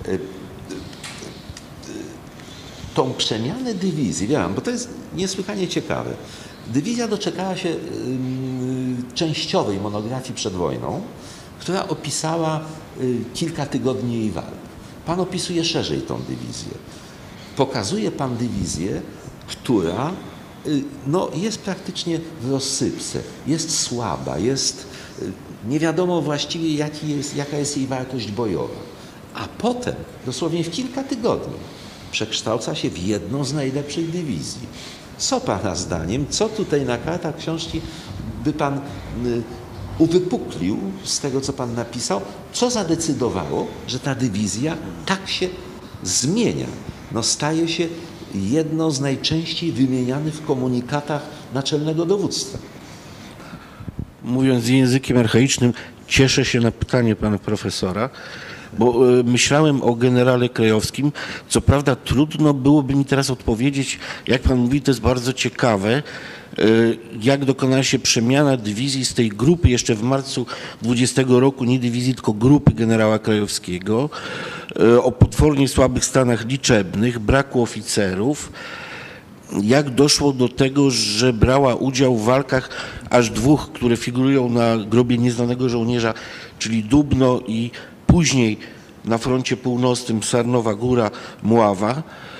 tą przemianę dywizji? Wiem, bo to jest niesłychanie ciekawe. Dywizja doczekała się częściowej monografii przed wojną, która opisała kilka tygodni jej walk. Pan opisuje szerzej tą dywizję. Pokazuje pan dywizję, która no, jest praktycznie w rozsypce, jest słaba, jest, nie wiadomo właściwie jaki jest, jaka jest jej wartość bojowa. A potem, dosłownie w kilka tygodni, przekształca się w jedną z najlepszych dywizji. Co pana zdaniem, co tutaj na kartach książki by pan uwypuklił z tego, co pan napisał, co zadecydowało, że ta dywizja tak się zmienia, no staje się jedną z najczęściej wymienianych w komunikatach naczelnego dowództwa? Mówiąc językiem archaicznym, cieszę się na pytanie pana profesora, bo y, myślałem o generale Krajowskim. Co prawda trudno byłoby mi teraz odpowiedzieć, jak pan mówi, to jest bardzo ciekawe, y, jak dokonała się przemiana dywizji z tej grupy jeszcze w marcu dwudziestego roku, nie dywizji, tylko grupy generała Krajowskiego, y, o potwornie słabych stanach liczebnych, braku oficerów. Jak doszło do tego, że brała udział w walkach aż dwóch, które figurują na grobie nieznanego żołnierza, czyli Dubno i później na froncie północnym Sarnowa Góra, Mława.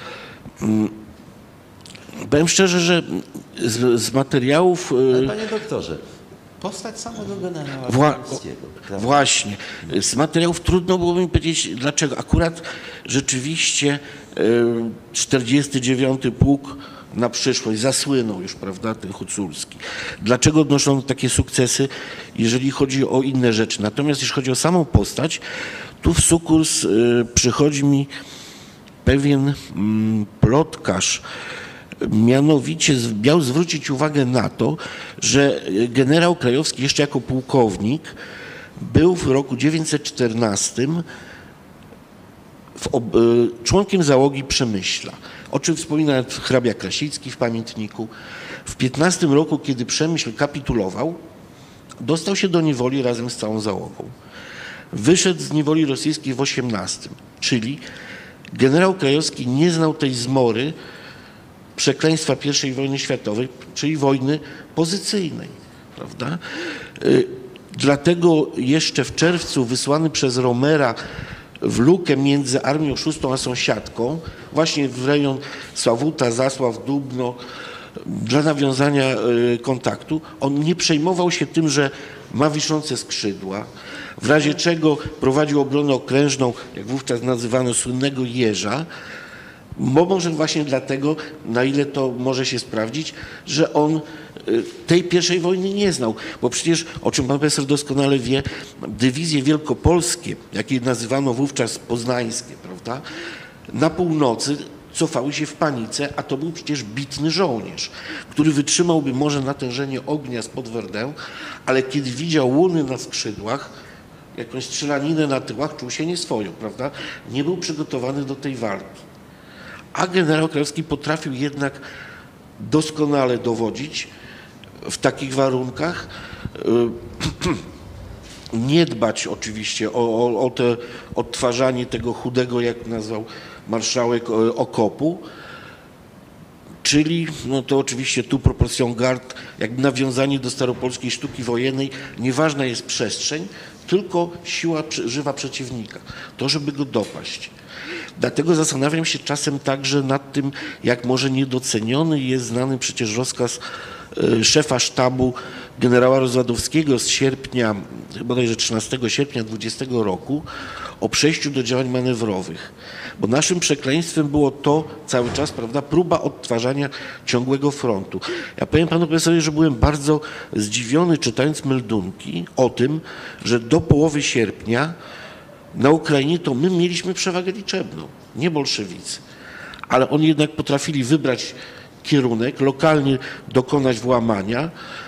Powiem szczerze, że z, z materiałów... Ale panie doktorze, postać samego generała Wła Krajowskiego. Właśnie. Z materiałów trudno było mi powiedzieć, dlaczego. Akurat rzeczywiście czterdziesty dziewiąty pułk na przyszłość zasłynął już, prawda, ten huculski. Dlaczego odnoszono takie sukcesy, jeżeli chodzi o inne rzeczy? Natomiast jeśli chodzi o samą postać, tu w sukurs y, przychodzi mi pewien mm, plotkarz, mianowicie miał zwrócić uwagę na to, że generał Krajowski jeszcze jako pułkownik był w roku dziewięćset czternastym w ob, y, członkiem załogi Przemyśla, o czym wspomina hrabia Krasicki w pamiętniku. W piętnastym roku, kiedy Przemyśl kapitulował, dostał się do niewoli razem z całą załogą. Wyszedł z niewoli rosyjskiej w osiemnastym, czyli generał Krajowski nie znał tej zmory przekleństwa pierwszej wojny światowej, czyli wojny pozycyjnej, prawda? Dlatego jeszcze w czerwcu wysłany przez Romera w lukę między Armią szóstą a sąsiadką, właśnie w rejon Sławuta, Zasław, Dubno, dla nawiązania kontaktu, on nie przejmował się tym, że ma wiszące skrzydła, w razie czego prowadził obronę okrężną, jak wówczas nazywano słynnego Jeża, bo może właśnie dlatego, na ile to może się sprawdzić, że on tej pierwszej wojny nie znał. Bo przecież, o czym pan profesor doskonale wie, dywizje wielkopolskie, jakie nazywano wówczas poznańskie, prawda, na północy cofały się w panice, a to był przecież bitny żołnierz, który wytrzymałby może natężenie ognia spod Verdun, ale kiedy widział łuny na skrzydłach, jakąś strzelaninę na tyłach, czuł się nieswojo, prawda? Nie był przygotowany do tej walki. A generał Krajowski potrafił jednak doskonale dowodzić w takich warunkach, nie dbać oczywiście o, o, o te odtwarzanie tego chudego, jak nazwał marszałek, okopu, czyli no to oczywiście tu proporcją gard, jakby nawiązanie do staropolskiej sztuki wojennej, nieważna jest przestrzeń, tylko siła żywa przeciwnika, to żeby go dopaść. Dlatego zastanawiam się czasem także nad tym, jak może niedoceniony jest znany przecież rozkaz szefa sztabu generała Rozwadowskiego z sierpnia, bodajże trzynastego sierpnia dwudziestego roku o przejściu do działań manewrowych. Bo naszym przekleństwem było to cały czas, prawda, próba odtwarzania ciągłego frontu. Ja powiem panu profesorowi, że byłem bardzo zdziwiony, czytając meldunki o tym, że do połowy sierpnia na Ukrainie to my mieliśmy przewagę liczebną, nie bolszewicy. Ale oni jednak potrafili wybrać kierunek, lokalnie dokonać włamania,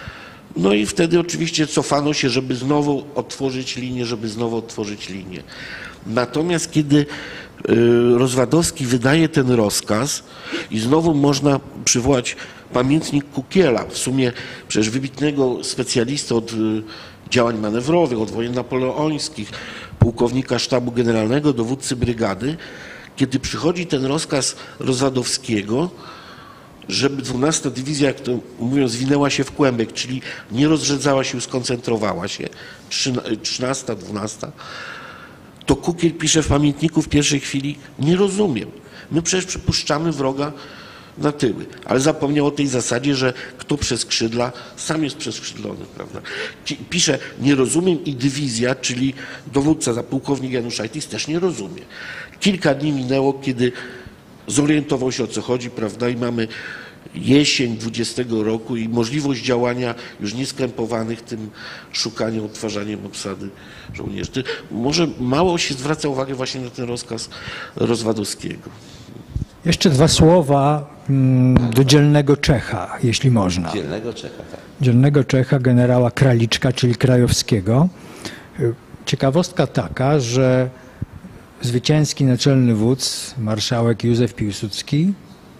No i wtedy oczywiście cofano się, żeby znowu otworzyć linię, żeby znowu otworzyć linię. Natomiast kiedy Rozwadowski wydaje ten rozkaz i znowu można przywołać pamiętnik Kukiela, w sumie przecież wybitnego specjalistę od działań manewrowych, od wojen napoleońskich, pułkownika sztabu generalnego, dowódcy brygady, kiedy przychodzi ten rozkaz Rozwadowskiego, żeby dwunasta dywizja, jak to mówią, zwinęła się w kłębek, czyli nie rozrzedzała się, skoncentrowała się, trzynasta, dwunasta, to Kukiel pisze w pamiętniku w pierwszej chwili: nie rozumiem. My przecież przypuszczamy wroga na tyły, ale zapomniał o tej zasadzie, że kto przez skrzydla, sam jest przeskrzydlony, prawda? Pisze: nie rozumiem, i dywizja, czyli dowódca, za pułkownik Januszajtis, też nie rozumie. Kilka dni minęło, kiedy zorientował się, o co chodzi, prawda, i mamy jesień dwudziestego roku i możliwość działania już nieskrępowanych tym szukaniem, odtwarzaniem obsady żołnierzy. Może mało się zwraca uwagę właśnie na ten rozkaz Rozwadowskiego. Jeszcze dwa słowa do dzielnego Czecha, jeśli można. Dzielnego Czecha, tak. Dzielnego Czecha, generała Kraliczka, czyli Krajowskiego. Ciekawostka taka, że zwycięski naczelny wódz, marszałek Józef Piłsudski,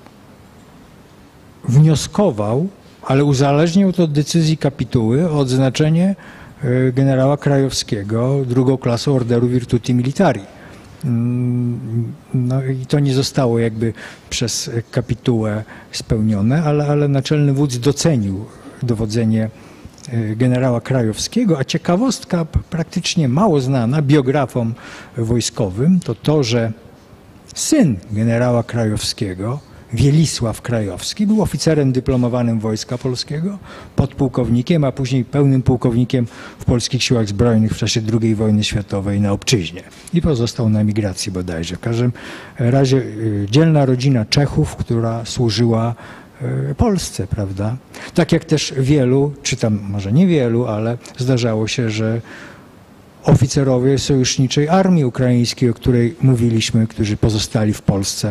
wnioskował, ale uzależnił to od decyzji kapituły, o odznaczenie generała Krajowskiego drugą klasą Orderu Virtuti Militari. No i to nie zostało jakby przez kapitułę spełnione, ale, ale naczelny wódz docenił dowodzenie generała Krajowskiego, a ciekawostka praktycznie mało znana biografom wojskowym to to, że syn generała Krajowskiego, Wielisław Krajowski, był oficerem dyplomowanym Wojska Polskiego, podpułkownikiem, a później pełnym pułkownikiem w polskich siłach zbrojnych w czasie drugiej wojny światowej na obczyźnie i pozostał na emigracji bodajże. W każdym razie dzielna rodzina Czechów, która służyła Polsce, prawda? Tak jak też wielu, czy tam może nie wielu, ale zdarzało się, że oficerowie sojuszniczej armii ukraińskiej, o której mówiliśmy, którzy pozostali w Polsce,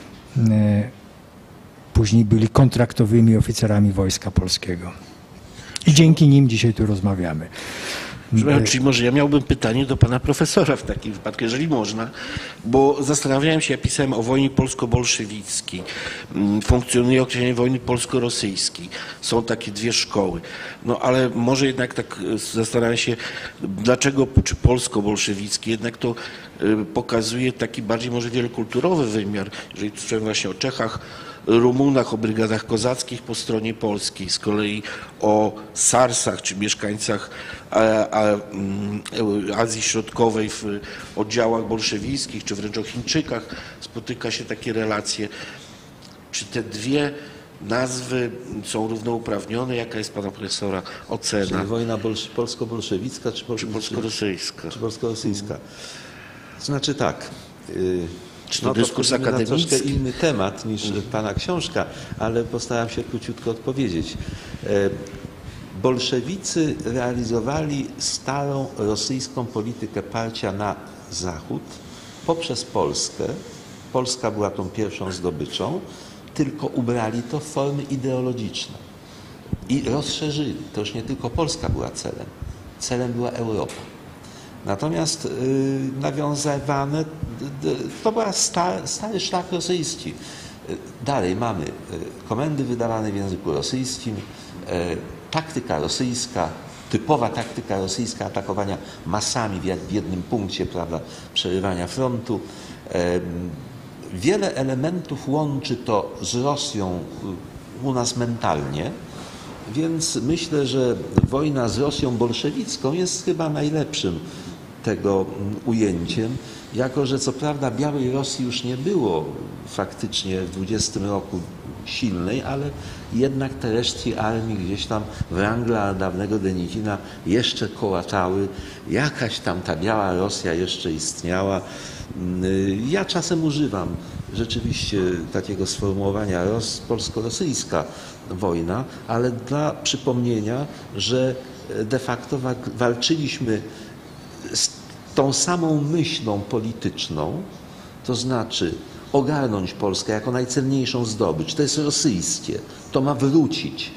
później byli kontraktowymi oficerami Wojska Polskiego. I dzięki nim dzisiaj tu rozmawiamy. Czyli może ja miałbym pytanie do pana profesora w takim wypadku, jeżeli można, bo zastanawiałem się, ja pisałem o wojnie polsko-bolszewickiej, funkcjonuje określenie wojny polsko-rosyjskiej, są takie dwie szkoły, no ale może jednak tak zastanawiam się, dlaczego, czy polsko-bolszewicki, jednak to pokazuje taki bardziej może wielokulturowy wymiar, jeżeli słyszałem właśnie o Czechach, Rumunach, o brygadach kozackich po stronie polskiej, z kolei o Sarsach czy mieszkańcach Azji Środkowej w oddziałach bolszewickich, czy wręcz o Chińczykach spotyka się takie relacje. Czy te dwie nazwy są równouprawnione? Jaka jest pana profesora ocena? Czyli wojna polsko-bolszewicka czy, czy polsko-rosyjska? Czy polsko-rosyjska. Znaczy tak. Czy to no, dyskurs to akademicki? na troszkę inny temat niż pana książka, ale postaram się króciutko odpowiedzieć. Bolszewicy realizowali starą rosyjską politykę parcia na Zachód poprzez Polskę. Polska była tą pierwszą zdobyczą, tylko ubrali to w formy ideologiczne i rozszerzyli. To już nie tylko Polska była celem. Celem była Europa. Natomiast y, nawiązywane, to był stary, stary szlak rosyjski. Dalej mamy y, komendy wydawane w języku rosyjskim, y, taktyka rosyjska, typowa taktyka rosyjska atakowania masami w jednym punkcie, prawda, przerywania frontu. Y, wiele elementów łączy to z Rosją y, u nas mentalnie, więc myślę, że wojna z Rosją bolszewicką jest chyba najlepszym tego ujęciem, jako że co prawda Białej Rosji już nie było faktycznie w dwudziestym roku silnej, ale jednak te resztki armii gdzieś tam Wrangla, dawnego Denikina jeszcze kołaczały. Jakaś tam ta Biała Rosja jeszcze istniała. Ja czasem używam rzeczywiście takiego sformułowania Ros, polsko-rosyjska wojna, ale dla przypomnienia, że de facto walczyliśmy z tą samą myślą polityczną, to znaczy ogarnąć Polskę jako najcenniejszą zdobycz. To jest rosyjskie, to ma wrócić.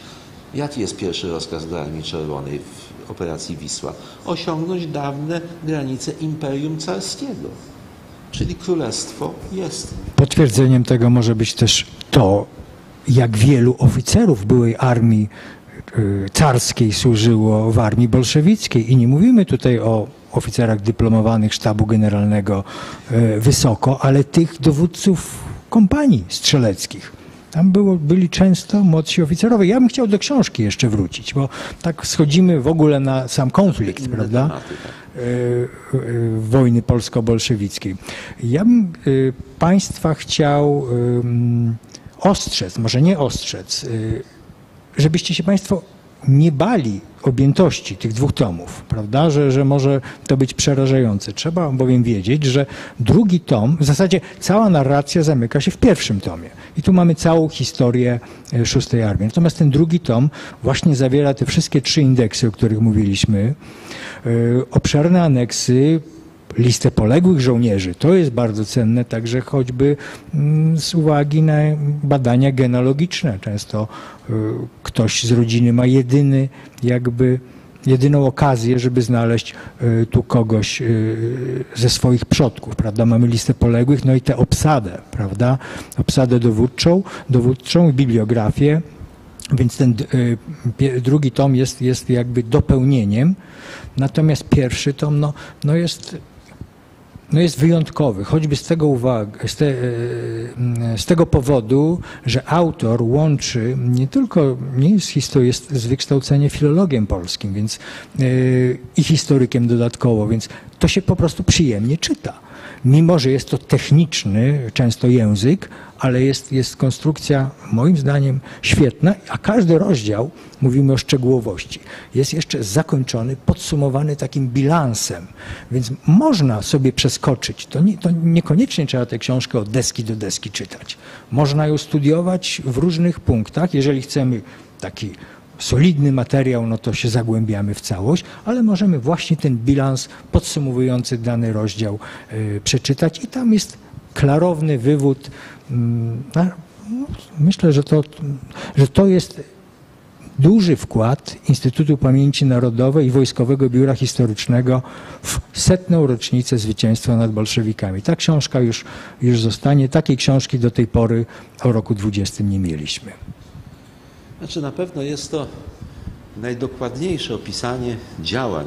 Jaki jest pierwszy rozkaz do Armii Czerwonej w operacji Wisła? Osiągnąć dawne granice Imperium Carskiego, czyli Królestwo jest. Potwierdzeniem tego może być też to, jak wielu oficerów byłej armii carskiej służyło w armii bolszewickiej. I nie mówimy tutaj o oficerach dyplomowanych sztabu generalnego wysoko, ale tych dowódców kompanii strzeleckich. Tam było, byli często młodsi oficerowie. Ja bym chciał do książki jeszcze wrócić, bo tak schodzimy w ogóle na sam konflikt, prawda? Tematy, tak. Wojny polsko-bolszewickiej. Ja bym Państwa chciał ostrzec, może nie ostrzec, żebyście się Państwo nie bali objętości tych dwóch tomów, prawda, że, że może to być przerażające. Trzeba bowiem wiedzieć, że drugi tom, w zasadzie cała narracja zamyka się w pierwszym tomie. I tu mamy całą historię szóstej Armii. Natomiast ten drugi tom właśnie zawiera te wszystkie trzy indeksy, o których mówiliśmy, obszerne aneksy, listę poległych żołnierzy. To jest bardzo cenne także choćby z uwagi na badania genealogiczne. Często ktoś z rodziny ma jedyny, jakby jedyną okazję, żeby znaleźć tu kogoś ze swoich przodków, prawda? Mamy listę poległych, no i tę obsadę, prawda? Obsadę dowódczą, dowódczą, bibliografię. Więc ten drugi tom jest, jest jakby dopełnieniem. Natomiast pierwszy tom no, no jest no jest wyjątkowy, choćby z tego, uwagi, z, te, z tego powodu, że autor łączy nie tylko, nie jest historykiem, jest z wykształcenia filologiem polskim, więc i historykiem dodatkowo, więc to się po prostu przyjemnie czyta. Mimo że jest to techniczny często język, ale jest, jest konstrukcja moim zdaniem świetna, a każdy rozdział, mówimy o szczegółowości, jest jeszcze zakończony, podsumowany takim bilansem, więc można sobie przeskoczyć. To, nie, to niekoniecznie trzeba tę książkę od deski do deski czytać. Można ją studiować w różnych punktach, jeżeli chcemy taki solidny materiał, no to się zagłębiamy w całość, ale możemy właśnie ten bilans podsumowujący dany rozdział y, przeczytać i tam jest klarowny wywód. Y, no, myślę, że to, że to jest duży wkład Instytutu Pamięci Narodowej i Wojskowego Biura Historycznego w setną rocznicę zwycięstwa nad bolszewikami. Ta książka już, już zostanie. Takiej książki do tej pory o roku dwudziestym nie mieliśmy. Znaczy na pewno jest to najdokładniejsze opisanie działań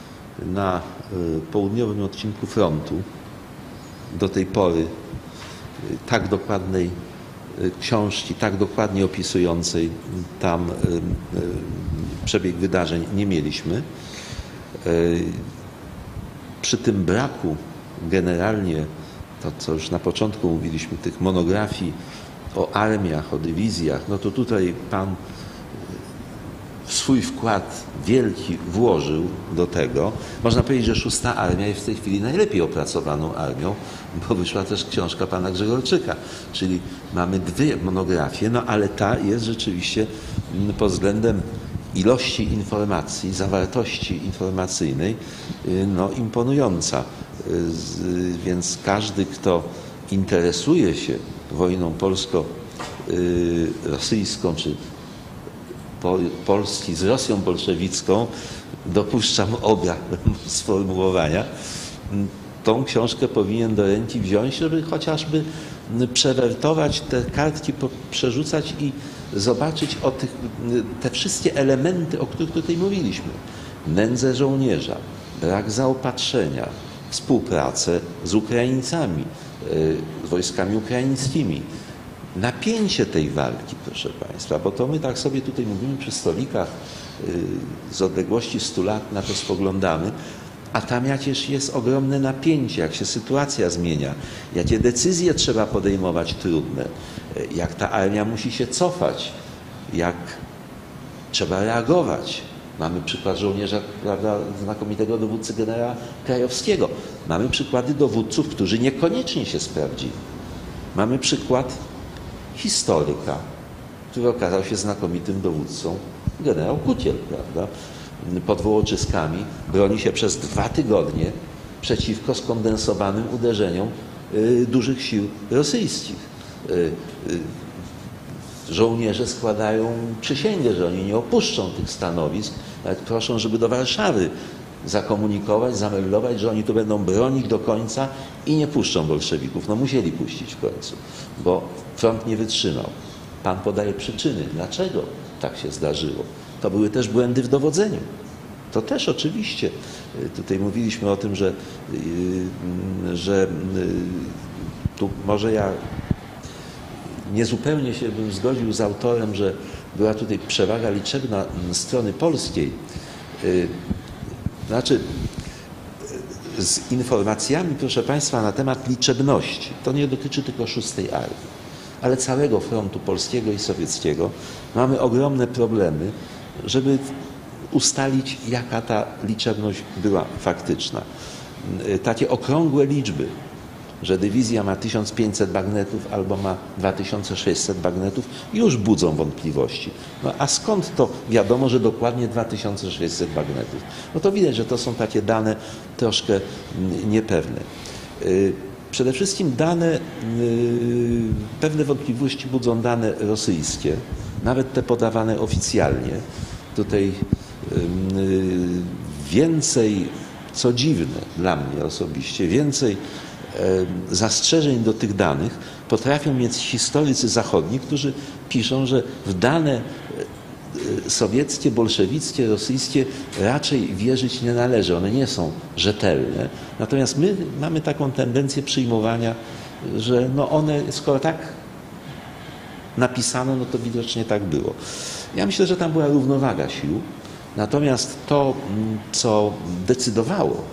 na południowym odcinku frontu do tej pory. Tak dokładnej książki, tak dokładnie opisującej tam przebieg wydarzeń nie mieliśmy. Przy tym braku generalnie, to co już na początku mówiliśmy, tych monografii o armiach, o dywizjach, no to tutaj Pan swój wkład wielki włożył do tego. Można powiedzieć, że szósta Armia jest w tej chwili najlepiej opracowaną armią, bo wyszła też książka Pana Grzegorczyka, czyli mamy dwie monografie, no ale ta jest rzeczywiście pod względem ilości informacji, zawartości informacyjnej no, imponująca. Więc każdy, kto interesuje się wojną polsko-rosyjską, czy Polski z Rosją bolszewicką, dopuszczam obie sformułowania, tą książkę powinien do ręki wziąć, żeby chociażby przewertować te kartki, przerzucać i zobaczyć o tych, te wszystkie elementy, o których tutaj mówiliśmy. Nędzę żołnierza, brak zaopatrzenia, współpracę z Ukraińcami, z wojskami ukraińskimi. Napięcie tej walki, proszę Państwa, bo to my tak sobie tutaj mówimy przy stolikach z odległości stu lat na to spoglądamy, a tam jakieś jest ogromne napięcie, jak się sytuacja zmienia, jakie decyzje trzeba podejmować trudne, jak ta armia musi się cofać, jak trzeba reagować. Mamy przykład żołnierza, prawda, znakomitego dowódcy generała Krajowskiego. Mamy przykłady dowódców, którzy niekoniecznie się sprawdzili. Mamy przykład historyka, który okazał się znakomitym dowódcą, generał Kutiel, prawda, pod Wołoczyskami broni się przez dwa tygodnie przeciwko skondensowanym uderzeniom y, dużych sił rosyjskich. Y, y, żołnierze składają przysięgę, że oni nie opuszczą tych stanowisk, nawet proszą, żeby do Warszawy zakomunikować, zameldować, że oni tu będą bronić do końca i nie puszczą bolszewików. No musieli puścić w końcu, bo front nie wytrzymał. Pan podaje przyczyny, dlaczego tak się zdarzyło. To były też błędy w dowodzeniu. To też oczywiście. Tutaj mówiliśmy o tym, że, że tu może ja niezupełnie się bym zgodził z autorem, że była tutaj przewaga liczebna strony polskiej. Znaczy, z informacjami, proszę Państwa, na temat liczebności, to nie dotyczy tylko szóstej Armii, ale całego frontu polskiego i sowieckiego, mamy ogromne problemy, żeby ustalić, jaka ta liczebność była faktyczna. Takie okrągłe liczby, że dywizja ma tysiąc pięćset bagnetów albo ma dwa tysiące sześćset bagnetów, już budzą wątpliwości. No a skąd to wiadomo, że dokładnie dwa tysiące sześćset bagnetów? No to widać, że to są takie dane troszkę niepewne. Przede wszystkim dane, pewne wątpliwości budzą dane rosyjskie, nawet te podawane oficjalnie. Tutaj więcej, co dziwne dla mnie osobiście, więcej zastrzeżeń do tych danych potrafią mieć historycy zachodni, którzy piszą, że w dane sowieckie, bolszewickie, rosyjskie raczej wierzyć nie należy. One nie są rzetelne. Natomiast my mamy taką tendencję przyjmowania, że no one, skoro tak napisano, no to widocznie tak było. Ja myślę, że tam była równowaga sił. Natomiast to, co decydowało,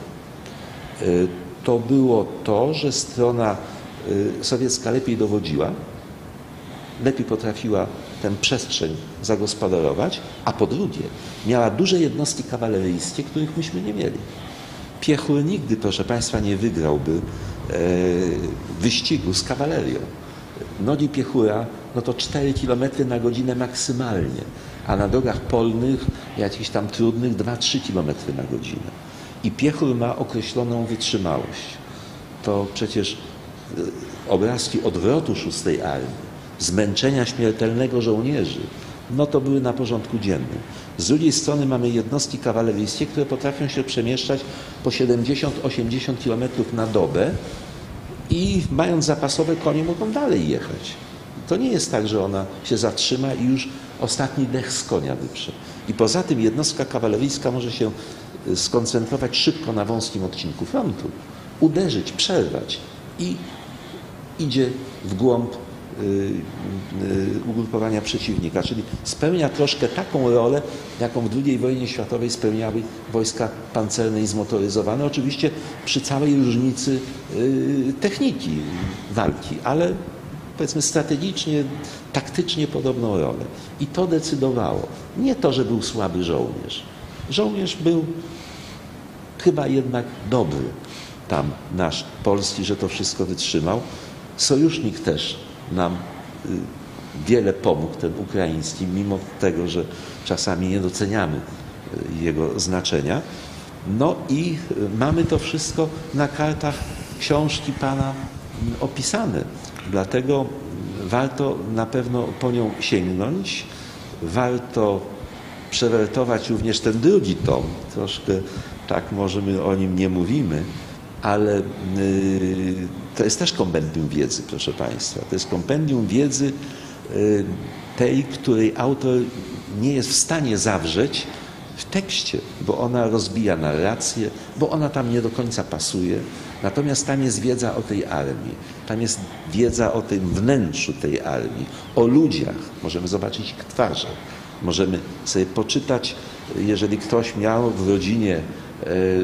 to było to, że strona sowiecka lepiej dowodziła, lepiej potrafiła tę przestrzeń zagospodarować, a po drugie miała duże jednostki kawaleryjskie, których myśmy nie mieli. Piechur nigdy, proszę Państwa, nie wygrałby wyścigu z kawalerią. Nogi Piechura, no to cztery kilometry na godzinę maksymalnie, a na drogach polnych, jakichś tam trudnych, dwa trzy kilometry na godzinę. I Piechur ma określoną wytrzymałość. To przecież obrazki odwrotu szóstej Armii, zmęczenia śmiertelnego żołnierzy, no to były na porządku dziennym. Z drugiej strony mamy jednostki kawaleryjskie, które potrafią się przemieszczać po siedemdziesiąt osiemdziesiąt kilometrów na dobę i mając zapasowe konie mogą dalej jechać. To nie jest tak, że ona się zatrzyma i już ostatni dech z konia wyprze. I poza tym jednostka kawaleryjska może się skoncentrować szybko na wąskim odcinku frontu, uderzyć, przerwać i idzie w głąb y, y, ugrupowania przeciwnika, czyli spełnia troszkę taką rolę, jaką w drugiej wojnie światowej spełniały wojska pancerne i zmotoryzowane, oczywiście przy całej różnicy y, techniki walki, ale powiedzmy strategicznie, taktycznie podobną rolę. I to decydowało. Nie to, że był słaby żołnierz. Żołnierz był chyba jednak dobry tam nasz polski, że to wszystko wytrzymał. Sojusznik też nam wiele pomógł, ten ukraiński, mimo tego, że czasami nie doceniamy jego znaczenia. No i mamy to wszystko na kartach książki Pana opisane. Dlatego warto na pewno po nią sięgnąć. Warto przewertować również ten drugi tom. Troszkę tak może my o nim nie mówimy, ale yy, to jest też kompendium wiedzy, proszę Państwa. To jest kompendium wiedzy yy, tej, której autor nie jest w stanie zawrzeć w tekście, bo ona rozbija narrację, bo ona tam nie do końca pasuje. Natomiast tam jest wiedza o tej armii, tam jest wiedza o tym wnętrzu tej armii, o ludziach. Możemy zobaczyć ich twarze, możemy sobie poczytać, jeżeli ktoś miał w rodzinie, e,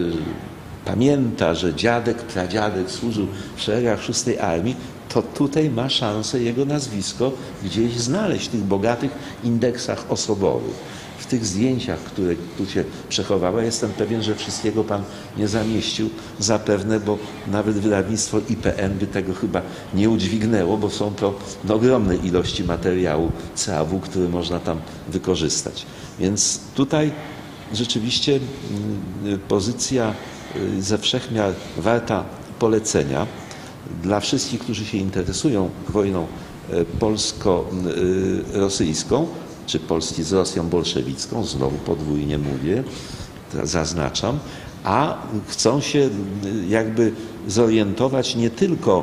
pamięta, że dziadek, pradziadek służył w szeregach szóstej Armii, to tutaj ma szansę jego nazwisko gdzieś znaleźć w tych bogatych indeksach osobowych. W tych zdjęciach, które tu się przechowały, jestem pewien, że wszystkiego Pan nie zamieścił zapewne, bo nawet wydawnictwo I P N by tego chyba nie udźwignęło, bo są to no, ogromne ilości materiału C A W, który można tam wykorzystać. Więc tutaj rzeczywiście pozycja ze wszechmiar warta polecenia dla wszystkich, którzy się interesują wojną polsko-rosyjską, czy Polski z Rosją bolszewicką, znowu podwójnie mówię, zaznaczam, a chcą się jakby zorientować nie tylko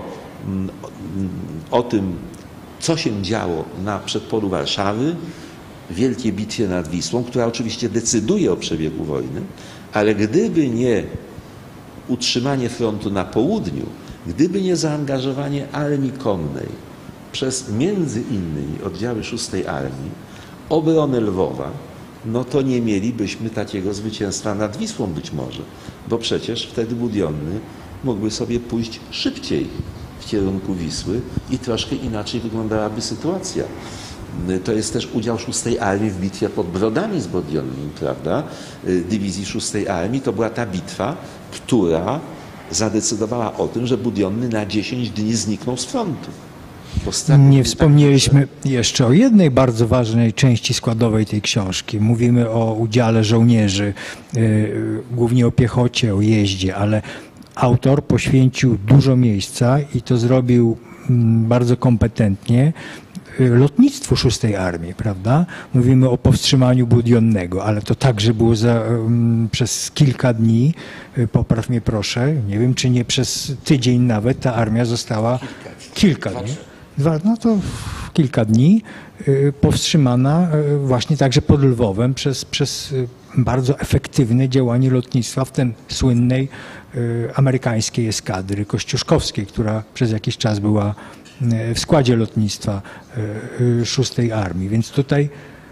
o tym, co się działo na przedpolu Warszawy, wielkiej bitwie nad Wisłą, która oczywiście decyduje o przebiegu wojny, ale gdyby nie utrzymanie frontu na południu, gdyby nie zaangażowanie armii konnej przez między innymi oddziały szóstej Armii, obronę Lwowa, no to nie mielibyśmy takiego zwycięstwa nad Wisłą być może, bo przecież wtedy Budionny mógłby sobie pójść szybciej w kierunku Wisły i troszkę inaczej wyglądałaby sytuacja. To jest też udział szóstej Armii w bitwie pod Brodami z Budionnym, prawda? Dywizji szóstej Armii. To była ta bitwa, która zadecydowała o tym, że Budionny na dziesięć dni zniknął z frontu. Nie wspomnieliśmy jeszcze o jednej bardzo ważnej części składowej tej książki. Mówimy o udziale żołnierzy, yy, głównie o piechocie, o jeździe, ale autor poświęcił dużo miejsca i to zrobił mm, bardzo kompetentnie lotnictwu szóstej Armii, prawda? Mówimy o powstrzymaniu Budionnego, ale to także było za, um, przez kilka dni, popraw mnie proszę, nie wiem czy nie przez tydzień nawet, ta armia została kilka, kilka dni. Dwa, no to kilka dni y, powstrzymana y, właśnie także pod Lwowem przez, przez y, bardzo efektywne działanie lotnictwa, w tym słynnej y, amerykańskiej eskadry kościuszkowskiej, która przez jakiś czas była y, w składzie lotnictwa y, y, szóstej Armii. Więc tutaj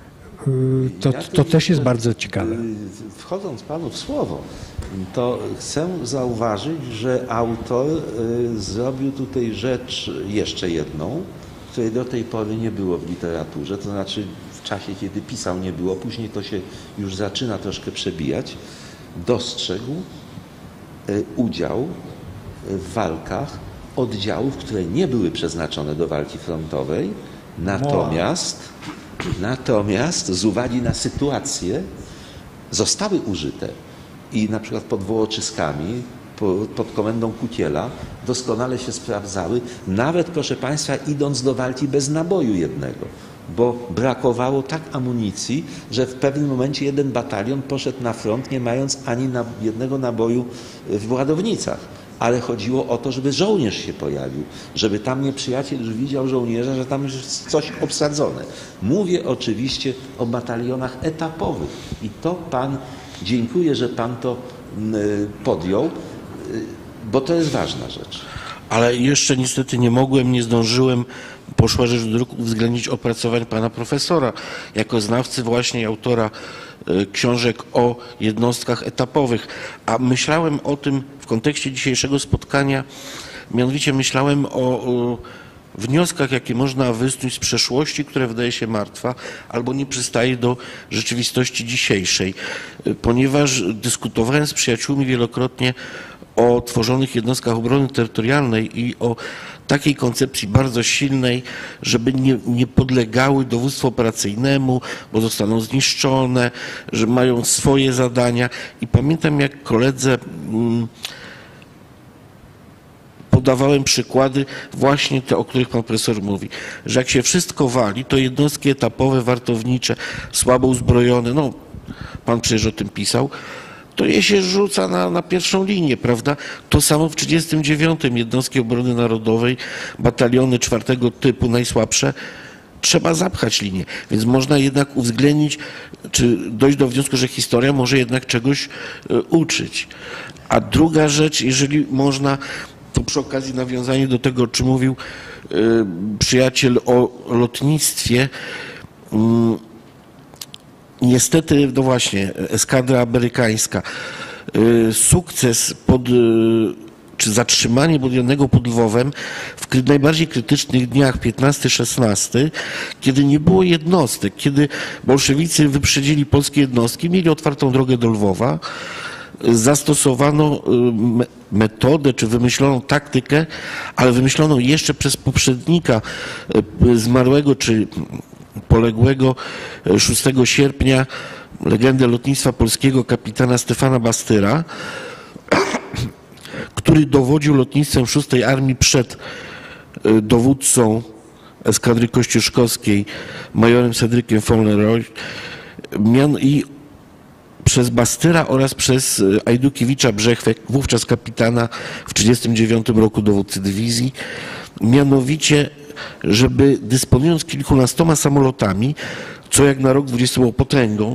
y, to, to też jest bardzo ciekawe. Wchodząc panu w słowo, to chcę zauważyć, że autor y, zrobił tutaj rzecz jeszcze jedną, której do tej pory nie było w literaturze, to znaczy w czasie, kiedy pisał, nie było, później to się już zaczyna troszkę przebijać. Dostrzegł y, udział w walkach oddziałów, które nie były przeznaczone do walki frontowej, natomiast, natomiast z uwagi na sytuację zostały użyte. I na przykład pod Wołoczyskami, pod komendą Kutiela doskonale się sprawdzały, nawet proszę Państwa idąc do walki bez naboju jednego, bo brakowało tak amunicji, że w pewnym momencie jeden batalion poszedł na front nie mając ani na jednego naboju w ładownicach. Ale chodziło o to, żeby żołnierz się pojawił, żeby tam nieprzyjaciel już widział żołnierza, że tam już jest coś obsadzone. Mówię oczywiście o batalionach etapowych i to Pan, dziękuję, że Pan to podjął, bo to jest ważna rzecz. Ale jeszcze niestety nie mogłem, nie zdążyłem, poszła rzecz do druku, uwzględnić opracowań pana profesora, jako znawcy właśnie autora książek o jednostkach etapowych. A myślałem o tym w kontekście dzisiejszego spotkania, mianowicie myślałem o, o wnioskach, jakie można wysnuć z przeszłości, która wydaje się martwa albo nie przystaje do rzeczywistości dzisiejszej. Ponieważ dyskutowałem z przyjaciółmi wielokrotnie o tworzonych jednostkach obrony terytorialnej i o takiej koncepcji bardzo silnej, żeby nie, nie podlegały dowództwu operacyjnemu, bo zostaną zniszczone, że mają swoje zadania. I pamiętam, jak koledze mm, podawałem przykłady właśnie te, o których pan profesor mówi, że jak się wszystko wali, to jednostki etapowe, wartownicze, słabo uzbrojone, no pan przecież o tym pisał, to je się rzuca na, na pierwszą linię, prawda? To samo w trzydziestym dziewiątym jednostki obrony narodowej, bataliony czwartego typu, najsłabsze, trzeba zapchać linię. Więc można jednak uwzględnić, czy dojść do wniosku, że historia może jednak czegoś y, uczyć. A druga rzecz, jeżeli można, to przy okazji nawiązanie do tego, o czym mówił y, przyjaciel o lotnictwie, y, niestety, no właśnie, eskadra amerykańska, sukces pod, czy zatrzymanie Budionnego pod Lwowem w najbardziej krytycznych dniach piętnasty szesnasty, kiedy nie było jednostek, kiedy bolszewicy wyprzedzili polskie jednostki, mieli otwartą drogę do Lwowa, zastosowano metodę, czy wymyśloną taktykę, ale wymyśloną jeszcze przez poprzednika zmarłego, czy poległego szóstego sierpnia, legendę lotnictwa polskiego, kapitana Stefana Bastyra, który dowodził lotnictwem szóstej Armii przed dowódcą eskadry kościuszkowskiej majorem Cedrykiem Fauneroy i przez Bastyra oraz przez Ajdukiewicza Brzechwę, wówczas kapitana, w tysiąc dziewięćset trzydziestym dziewiątym roku dowódcy dywizji, mianowicie, żeby dysponując kilkunastoma samolotami, co jak na rok dwudziesty było potęgą,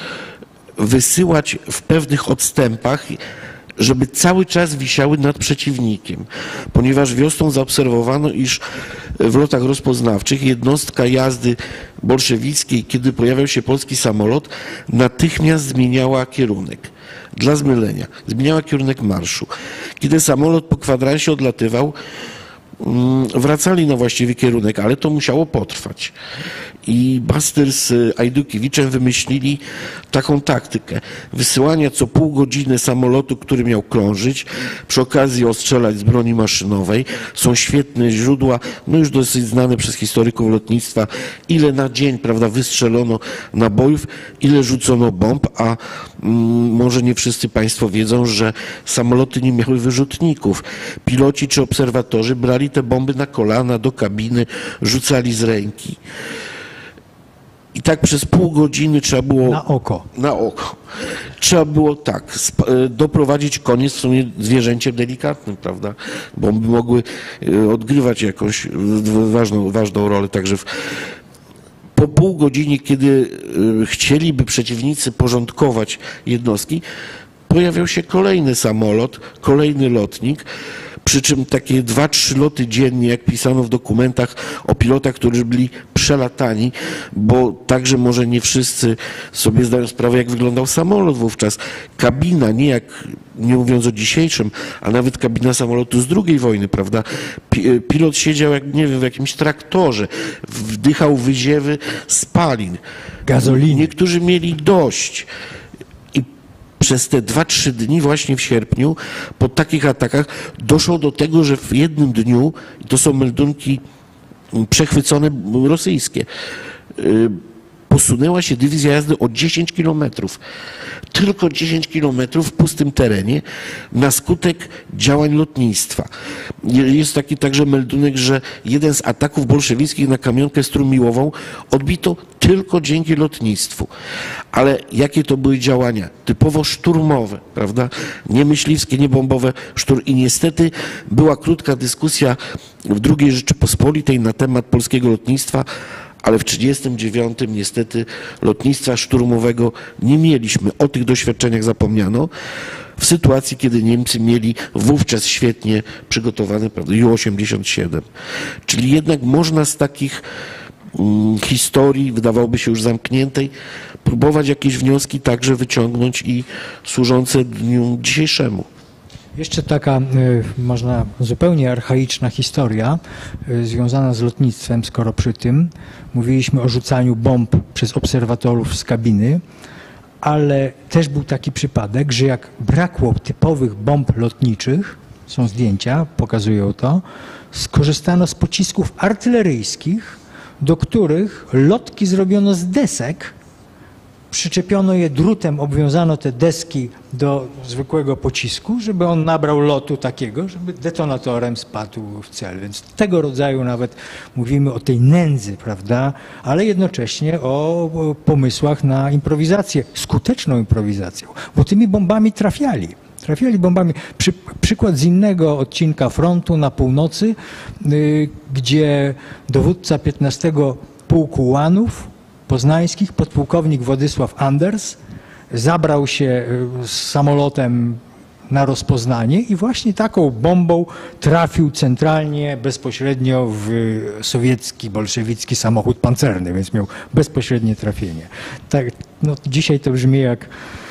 wysyłać w pewnych odstępach, żeby cały czas wisiały nad przeciwnikiem, ponieważ wiosną zaobserwowano, iż w lotach rozpoznawczych jednostka jazdy bolszewickiej, kiedy pojawiał się polski samolot, natychmiast zmieniała kierunek. Dla zmylenia. Zmieniała kierunek marszu. Kiedy samolot po kwadransie odlatywał, wracali na właściwy kierunek, ale to musiało potrwać. I Bastyr z Ajdukiewiczem wymyślili taką taktykę wysyłania co pół godziny samolotu, który miał krążyć, przy okazji ostrzelać z broni maszynowej. Są świetne źródła, no już dosyć znane przez historyków lotnictwa, ile na dzień, prawda, wystrzelono nabojów, ile rzucono bomb, a mm, może nie wszyscy Państwo wiedzą, że samoloty nie miały wyrzutników. Piloci czy obserwatorzy brali te bomby na kolana, do kabiny, rzucali z ręki. I tak przez pół godziny trzeba było... Na oko. Na oko. Trzeba było tak, doprowadzić koniec, w sumie zwierzęciem delikatnym, prawda? Bomby mogły odgrywać jakąś ważną, ważną rolę. Także w, po pół godzinie, kiedy chcieliby przeciwnicy porządkować jednostki, pojawiał się kolejny samolot, kolejny lotnik, przy czym takie dwa, trzy loty dziennie, jak pisano w dokumentach o pilotach, którzy byli przelatani, bo także może nie wszyscy sobie zdają sprawę, jak wyglądał samolot wówczas. Kabina, nie jak, nie mówiąc o dzisiejszym, a nawet kabina samolotu z drugiej wojny, prawda? Pilot siedział, jak nie wiem, w jakimś traktorze, wdychał wyziewy spalin. Gazoliny. Niektórzy mieli dość. Przez te dwa, trzy dni właśnie w sierpniu po takich atakach doszło do tego, że w jednym dniu, i to są meldunki przechwycone rosyjskie, posunęła się dywizja jazdy o dziesięć kilometrów. Tylko dziesięć kilometrów w pustym terenie na skutek działań lotnictwa. Jest taki także meldunek, że jeden z ataków bolszewickich na kamionkę strumiłową odbito tylko dzięki lotnictwu. Ale jakie to były działania? Typowo szturmowe, prawda? Nie myśliwskie, nie bombowe, sztur. I niestety była krótka dyskusja w drugiej Rzeczypospolitej na temat polskiego lotnictwa, ale w tysiąc dziewięćset trzydziestym dziewiątym niestety lotnictwa szturmowego nie mieliśmy. O tych doświadczeniach zapomniano w sytuacji, kiedy Niemcy mieli wówczas świetnie przygotowane, prawda, Ju osiemdziesiąt siedem. Czyli jednak można z takich mm, historii, wydawałoby się już zamkniętej, próbować jakieś wnioski także wyciągnąć i służące dniu dzisiejszemu. Jeszcze taka, można zupełnie archaiczna historia związana z lotnictwem, skoro przy tym mówiliśmy o rzucaniu bomb przez obserwatorów z kabiny, ale też był taki przypadek, że jak brakło typowych bomb lotniczych, są zdjęcia, pokazują to, skorzystano z pocisków artyleryjskich, do których lotki zrobiono z desek, przyczepiono je drutem, obwiązano te deski do zwykłego pocisku, żeby on nabrał lotu takiego, żeby detonatorem spadł w cel. Więc tego rodzaju nawet mówimy o tej nędzy, prawda, ale jednocześnie o pomysłach na improwizację, skuteczną improwizacją, bo tymi bombami trafiali. Trafiali bombami. Przy, przykład z innego odcinka frontu na północy, y, gdzie dowódca piętnastego Pułku Łanów poznańskich, podpułkownik Władysław Anders, zabrał się z samolotem na rozpoznanie i właśnie taką bombą trafił centralnie, bezpośrednio w sowiecki, bolszewicki samochód pancerny, więc miał bezpośrednie trafienie. Tak, no, dzisiaj to brzmi jak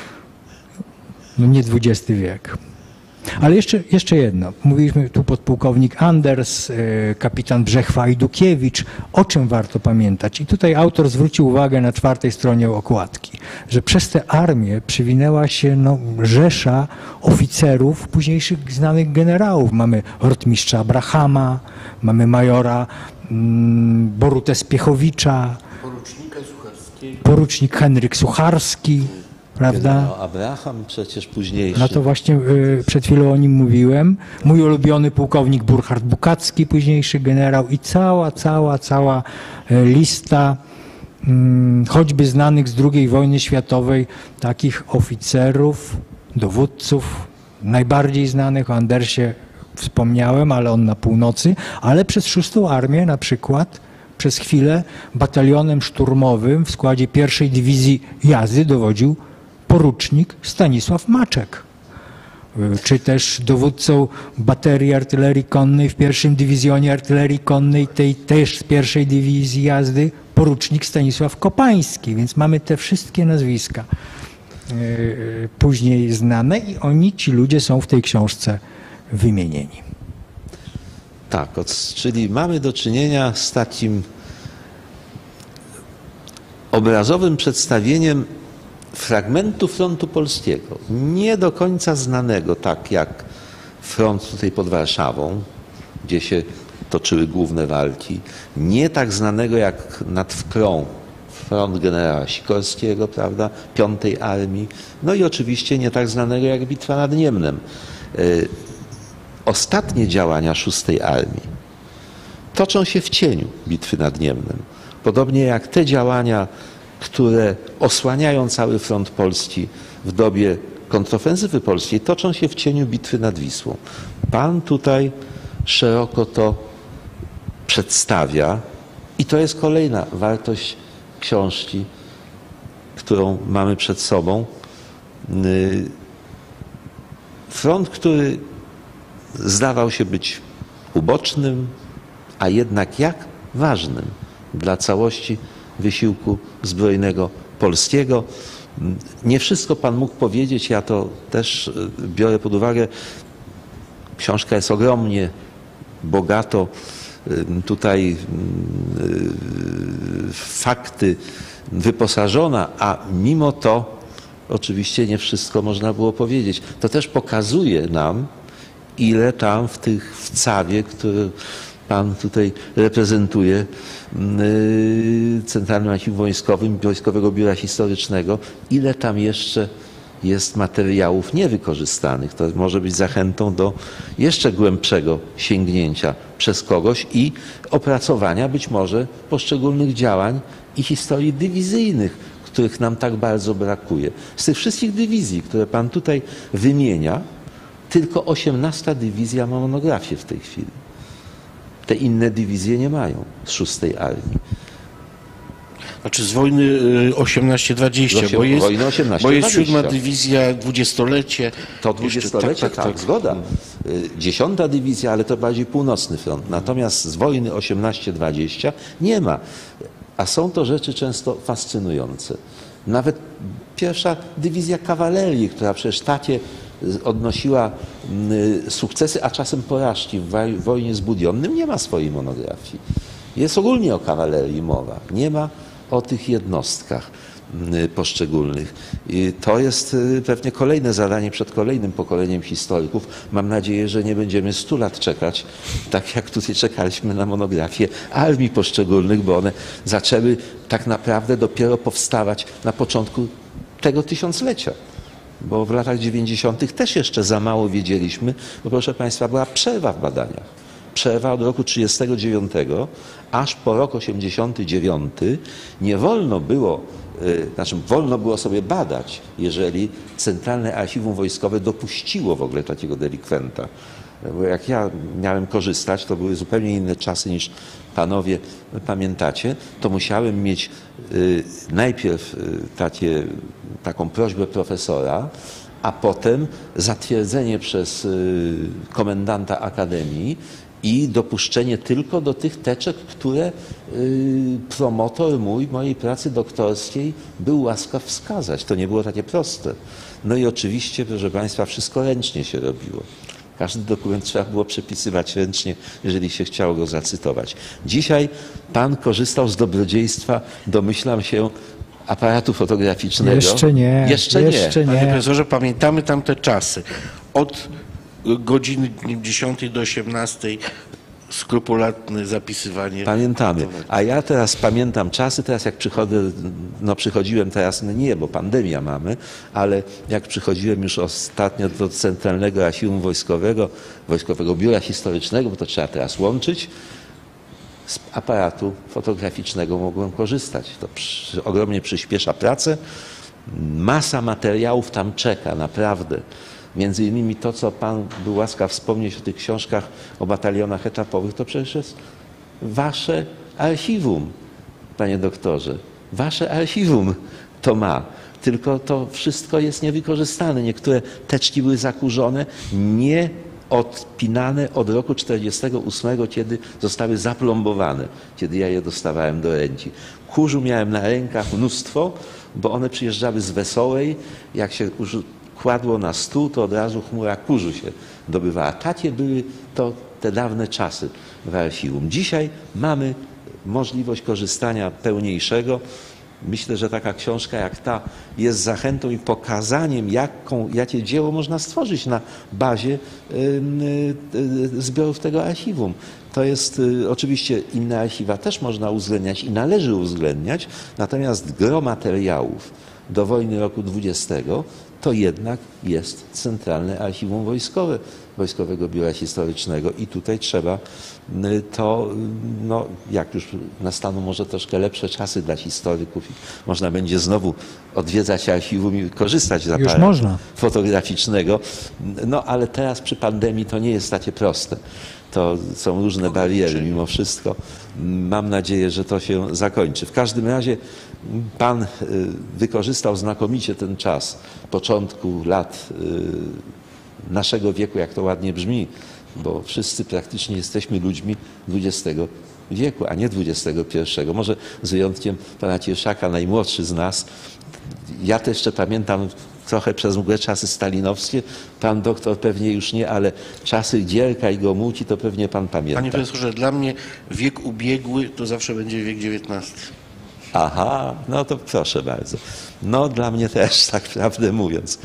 no, nie dwudziesty wiek. Ale jeszcze, jeszcze jedno. Mówiliśmy tu podpułkownik Anders, kapitan Brzechwa Ajdukiewicz. O czym warto pamiętać? I tutaj autor zwrócił uwagę na czwartej stronie okładki, że przez tę armię przywinęła się no, rzesza oficerów, późniejszych znanych generałów. Mamy rotmistrza Abrahama, mamy majora mm, Borutę Spiechowicza, Porucznika Sucharskiego. porucznik Henryk Sucharski. prawda? No, Abraham przecież późniejszy. No to właśnie y, przed chwilą o nim mówiłem. Mój ulubiony pułkownik Burchard Bukacki, późniejszy generał i cała, cała, cała y, lista y, choćby znanych z drugiej wojny światowej takich oficerów, dowódców, najbardziej znanych, o Andersie wspomniałem, ale on na północy, ale przez szóstą Armię na przykład przez chwilę batalionem szturmowym w składzie pierwszej Dywizji Jazdy dowodził porucznik Stanisław Maczek, czy też dowódcą baterii artylerii konnej w pierwszym Dywizjonie Artylerii Konnej, tej też z pierwszej Dywizji Jazdy, porucznik Stanisław Kopański, więc mamy te wszystkie nazwiska yy, później znane i oni, ci ludzie są w tej książce wymienieni. Tak, czyli mamy do czynienia z takim obrazowym przedstawieniem fragmentu frontu polskiego, nie do końca znanego, tak jak front tutaj pod Warszawą, gdzie się toczyły główne walki, nie tak znanego jak nad Wkrą, front generała Sikorskiego, prawda, piątej Armii, no i oczywiście nie tak znanego jak bitwa nad Niemnem. Ostatnie działania szóstej Armii toczą się w cieniu bitwy nad Niemnem. Podobnie jak te działania, które osłaniają cały front polski w dobie kontrofensywy polskiej, toczą się w cieniu bitwy nad Wisłą. Pan tutaj szeroko to przedstawia i to jest kolejna wartość książki, którą mamy przed sobą. Front, który zdawał się być ubocznym, a jednak jak ważnym dla całości wysiłku zbrojnego polskiego. Nie wszystko Pan mógł powiedzieć, ja to też biorę pod uwagę. Książka jest ogromnie, bogato tutaj fakty wyposażona, a mimo to oczywiście nie wszystko można było powiedzieć. To też pokazuje nam, ile tam w tych w cawie, który Pan tutaj reprezentuje, Centralnym Archiwum Wojskowym, Wojskowego Biura Historycznego, ile tam jeszcze jest materiałów niewykorzystanych. To może być zachętą do jeszcze głębszego sięgnięcia przez kogoś i opracowania być może poszczególnych działań i historii dywizyjnych, których nam tak bardzo brakuje. Z tych wszystkich dywizji, które Pan tutaj wymienia, tylko osiemnasta dywizja ma monografię w tej chwili. Te inne dywizje nie mają z szóstej Armii. Znaczy z wojny osiemnaście dwadzieścia, bo jest, bo jest siódma dywizja, dwudziestolecie. To dwudziestolecie, tak, tak, tak, zgoda. Dziesiąta dywizja, ale to bardziej północny front. Natomiast z wojny osiemnaście dwadzieścia nie ma. A są to rzeczy często fascynujące. Nawet pierwsza dywizja kawalerii, która przecież takie odnosiła sukcesy, a czasem porażki w wojnie z Budionnym, nie ma swojej monografii. Jest ogólnie o kawalerii mowa. Nie ma o tych jednostkach poszczególnych. I to jest pewnie kolejne zadanie przed kolejnym pokoleniem historyków. Mam nadzieję, że nie będziemy stu lat czekać, tak jak tutaj czekaliśmy na monografię armii poszczególnych, bo one zaczęły tak naprawdę dopiero powstawać na początku tego tysiąclecia. Bo w latach dziewięćdziesiątych też jeszcze za mało wiedzieliśmy, bo proszę Państwa, była przerwa w badaniach. Przerwa od roku trzydziestego dziewiątego aż po rok osiemdziesiąty dziewiąty nie wolno było, yy, znaczy wolno było sobie badać, jeżeli Centralne Archiwum Wojskowe dopuściło w ogóle takiego delikwenta. Bo jak ja miałem korzystać, to były zupełnie inne czasy niż Panowie pamiętacie, to musiałem mieć yy, najpierw yy, takie, taką prośbę profesora, a potem zatwierdzenie przez yy, komendanta Akademii i dopuszczenie tylko do tych teczek, które y, promotor mój, mojej pracy doktorskiej był łaskaw wskazać. To nie było takie proste. No i oczywiście, proszę Państwa, wszystko ręcznie się robiło. Każdy dokument trzeba było przepisywać ręcznie, jeżeli się chciało go zacytować. Dzisiaj Pan korzystał z dobrodziejstwa, domyślam się, aparatu fotograficznego. Jeszcze nie. Jeszcze, jeszcze nie. nie. Panie profesorze, pamiętamy tamte czasy. Od godziny dziesiątej do osiemnastej skrupulatne zapisywanie. Pamiętamy. A ja teraz pamiętam czasy, teraz jak przychodzę, no przychodziłem teraz, no nie, bo pandemia mamy, ale jak przychodziłem już ostatnio do Centralnego Archiwum Wojskowego, Wojskowego Biura Historycznego, bo to trzeba teraz łączyć, z aparatu fotograficznego mogłem korzystać. To przy, ogromnie przyspiesza pracę. Masa materiałów tam czeka, naprawdę. Między innymi to, co pan był łaskaw wspomnieć o tych książkach o batalionach etapowych, to przecież jest wasze archiwum, panie doktorze. Wasze archiwum to ma. Tylko to wszystko jest niewykorzystane. Niektóre teczki były zakurzone, nie odpinane od roku czterdziestego ósmego, kiedy zostały zaplombowane, kiedy ja je dostawałem do ręki. Kurzu miałem na rękach mnóstwo, bo one przyjeżdżały z Wesołej. Jak się kładło na stół, to od razu chmura kurzu się dobywała. Takie były to te dawne czasy w archiwum. Dzisiaj mamy możliwość korzystania pełniejszego. Myślę, że taka książka jak ta jest zachętą i pokazaniem, jaką, jakie dzieło można stworzyć na bazie y, y, zbiorów tego archiwum. To jest y, oczywiście inne archiwa też można uwzględniać i należy uwzględniać, natomiast gro materiałów do wojny roku dwudziestego to jednak jest Centralne Archiwum Wojskowe, Wojskowego Biura Historycznego i tutaj trzeba to, no jak już nastaną może troszkę lepsze czasy dla historyków i można będzie znowu odwiedzać archiwum i korzystać z aparatu można. fotograficznego, no ale teraz przy pandemii to nie jest takie proste. To są różne bariery mimo wszystko. Mam nadzieję, że to się zakończy. W każdym razie pan wykorzystał znakomicie ten czas początku lat naszego wieku, jak to ładnie brzmi, bo wszyscy praktycznie jesteśmy ludźmi dwudziestego wieku, a nie dwudziestego pierwszego. Może z wyjątkiem pana Cierzaka, najmłodszy z nas. Ja też jeszcze pamiętam trochę przez mgłę czasy stalinowskie. Pan doktor pewnie już nie, ale czasy Gierka i Gomułki to pewnie pan pamięta. Panie profesorze, dla mnie wiek ubiegły to zawsze będzie wiek dziewiętnasty. Aha, no to proszę bardzo. No dla mnie też, tak prawdę mówiąc.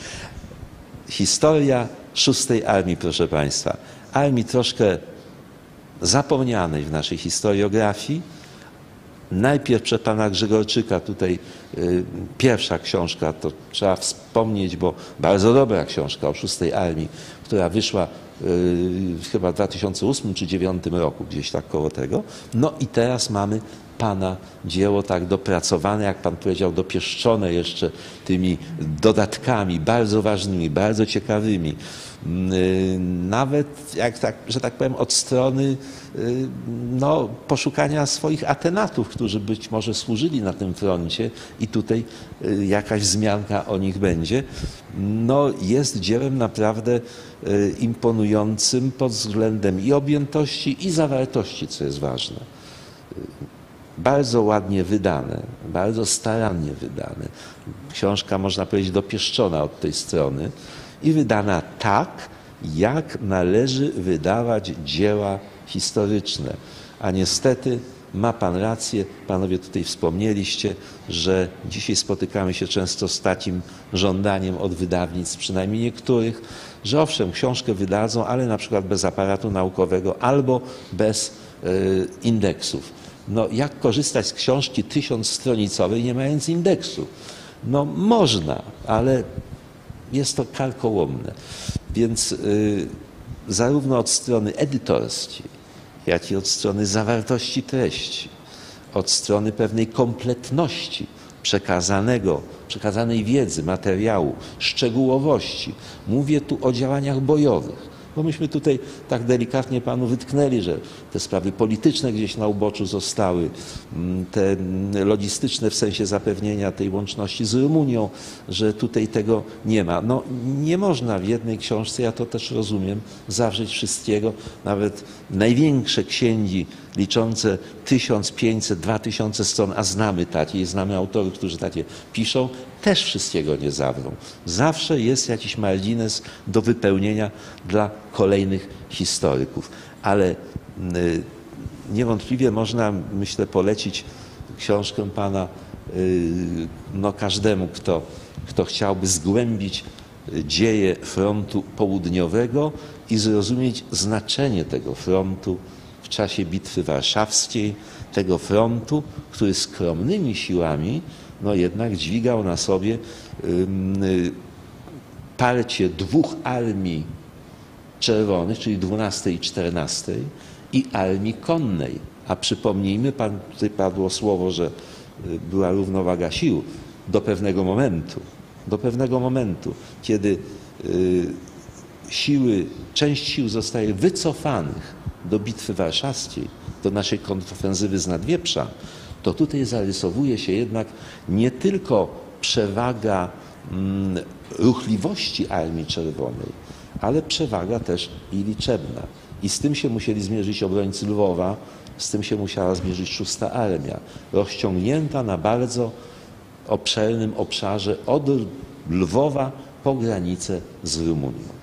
Historia szóstej Armii, proszę państwa. Armii troszkę zapomnianej w naszej historiografii. Najpierw przez pana Grzegorczyka, tutaj y, pierwsza książka, to trzeba wspomnieć, bo bardzo dobra książka o szóstej Armii, która wyszła y, chyba w dwa tysiące ósmym czy dwa tysiące dziewiątym roku, gdzieś tak koło tego. No i teraz mamy pana dzieło tak dopracowane, jak pan powiedział, dopieszczone jeszcze tymi dodatkami bardzo ważnymi, bardzo ciekawymi. Nawet, jak tak, że tak powiem, od strony no, poszukania swoich atenatów, którzy być może służyli na tym froncie i tutaj jakaś wzmianka o nich będzie. No, jest dziełem naprawdę imponującym pod względem i objętości, i zawartości, co jest ważne. Bardzo ładnie wydane, bardzo starannie wydane. Książka, można powiedzieć, dopieszczona od tej strony i wydana tak, jak należy wydawać dzieła historyczne. A niestety ma pan rację, panowie tutaj wspomnieliście, że dzisiaj spotykamy się często z takim żądaniem od wydawnictw, przynajmniej niektórych, że owszem, książkę wydadzą, ale na przykład bez aparatu naukowego albo bez y, indeksów. No, jak korzystać z książki tysiącstronicowej, nie mając indeksu? No można, ale jest to karkołomne. Więc y, zarówno od strony edytorskiej, jak i od strony zawartości treści, od strony pewnej kompletności przekazanego, przekazanej wiedzy, materiału, szczegółowości. Mówię tu o działaniach bojowych. Bo myśmy tutaj tak delikatnie panu wytknęli, że te sprawy polityczne gdzieś na uboczu zostały, te logistyczne w sensie zapewnienia tej łączności z Rumunią, że tutaj tego nie ma. No nie można w jednej książce, ja to też rozumiem, zawrzeć wszystkiego. Nawet największe księgi liczące tysiąc pięćset, dwa tysiące stron, a znamy takie, znamy autorów, którzy takie piszą, też wszystkiego nie zawrą. Zawsze jest jakiś margines do wypełnienia dla kolejnych historyków. Ale y, niewątpliwie można, myślę, polecić książkę pana y, no, każdemu, kto, kto chciałby zgłębić dzieje frontu południowego i zrozumieć znaczenie tego frontu w w czasie Bitwy Warszawskiej, tego frontu, który skromnymi siłami no jednak dźwigał na sobie y, parcie dwóch armii czerwonych, czyli dwunastej i czternastej, i armii konnej. A przypomnijmy, pan, tutaj padło słowo, że była równowaga sił do pewnego momentu. Do pewnego momentu, kiedy y, siły, część sił zostaje wycofanych do Bitwy Warszawskiej, do naszej kontrofensywy z Nadwieprza, to tutaj zarysowuje się jednak nie tylko przewaga mm, ruchliwości Armii Czerwonej, ale przewaga też i liczebna. I z tym się musieli zmierzyć obrońcy Lwowa, z tym się musiała zmierzyć szósta Armia, rozciągnięta na bardzo obszernym obszarze od Lwowa po granicę z Rumunią.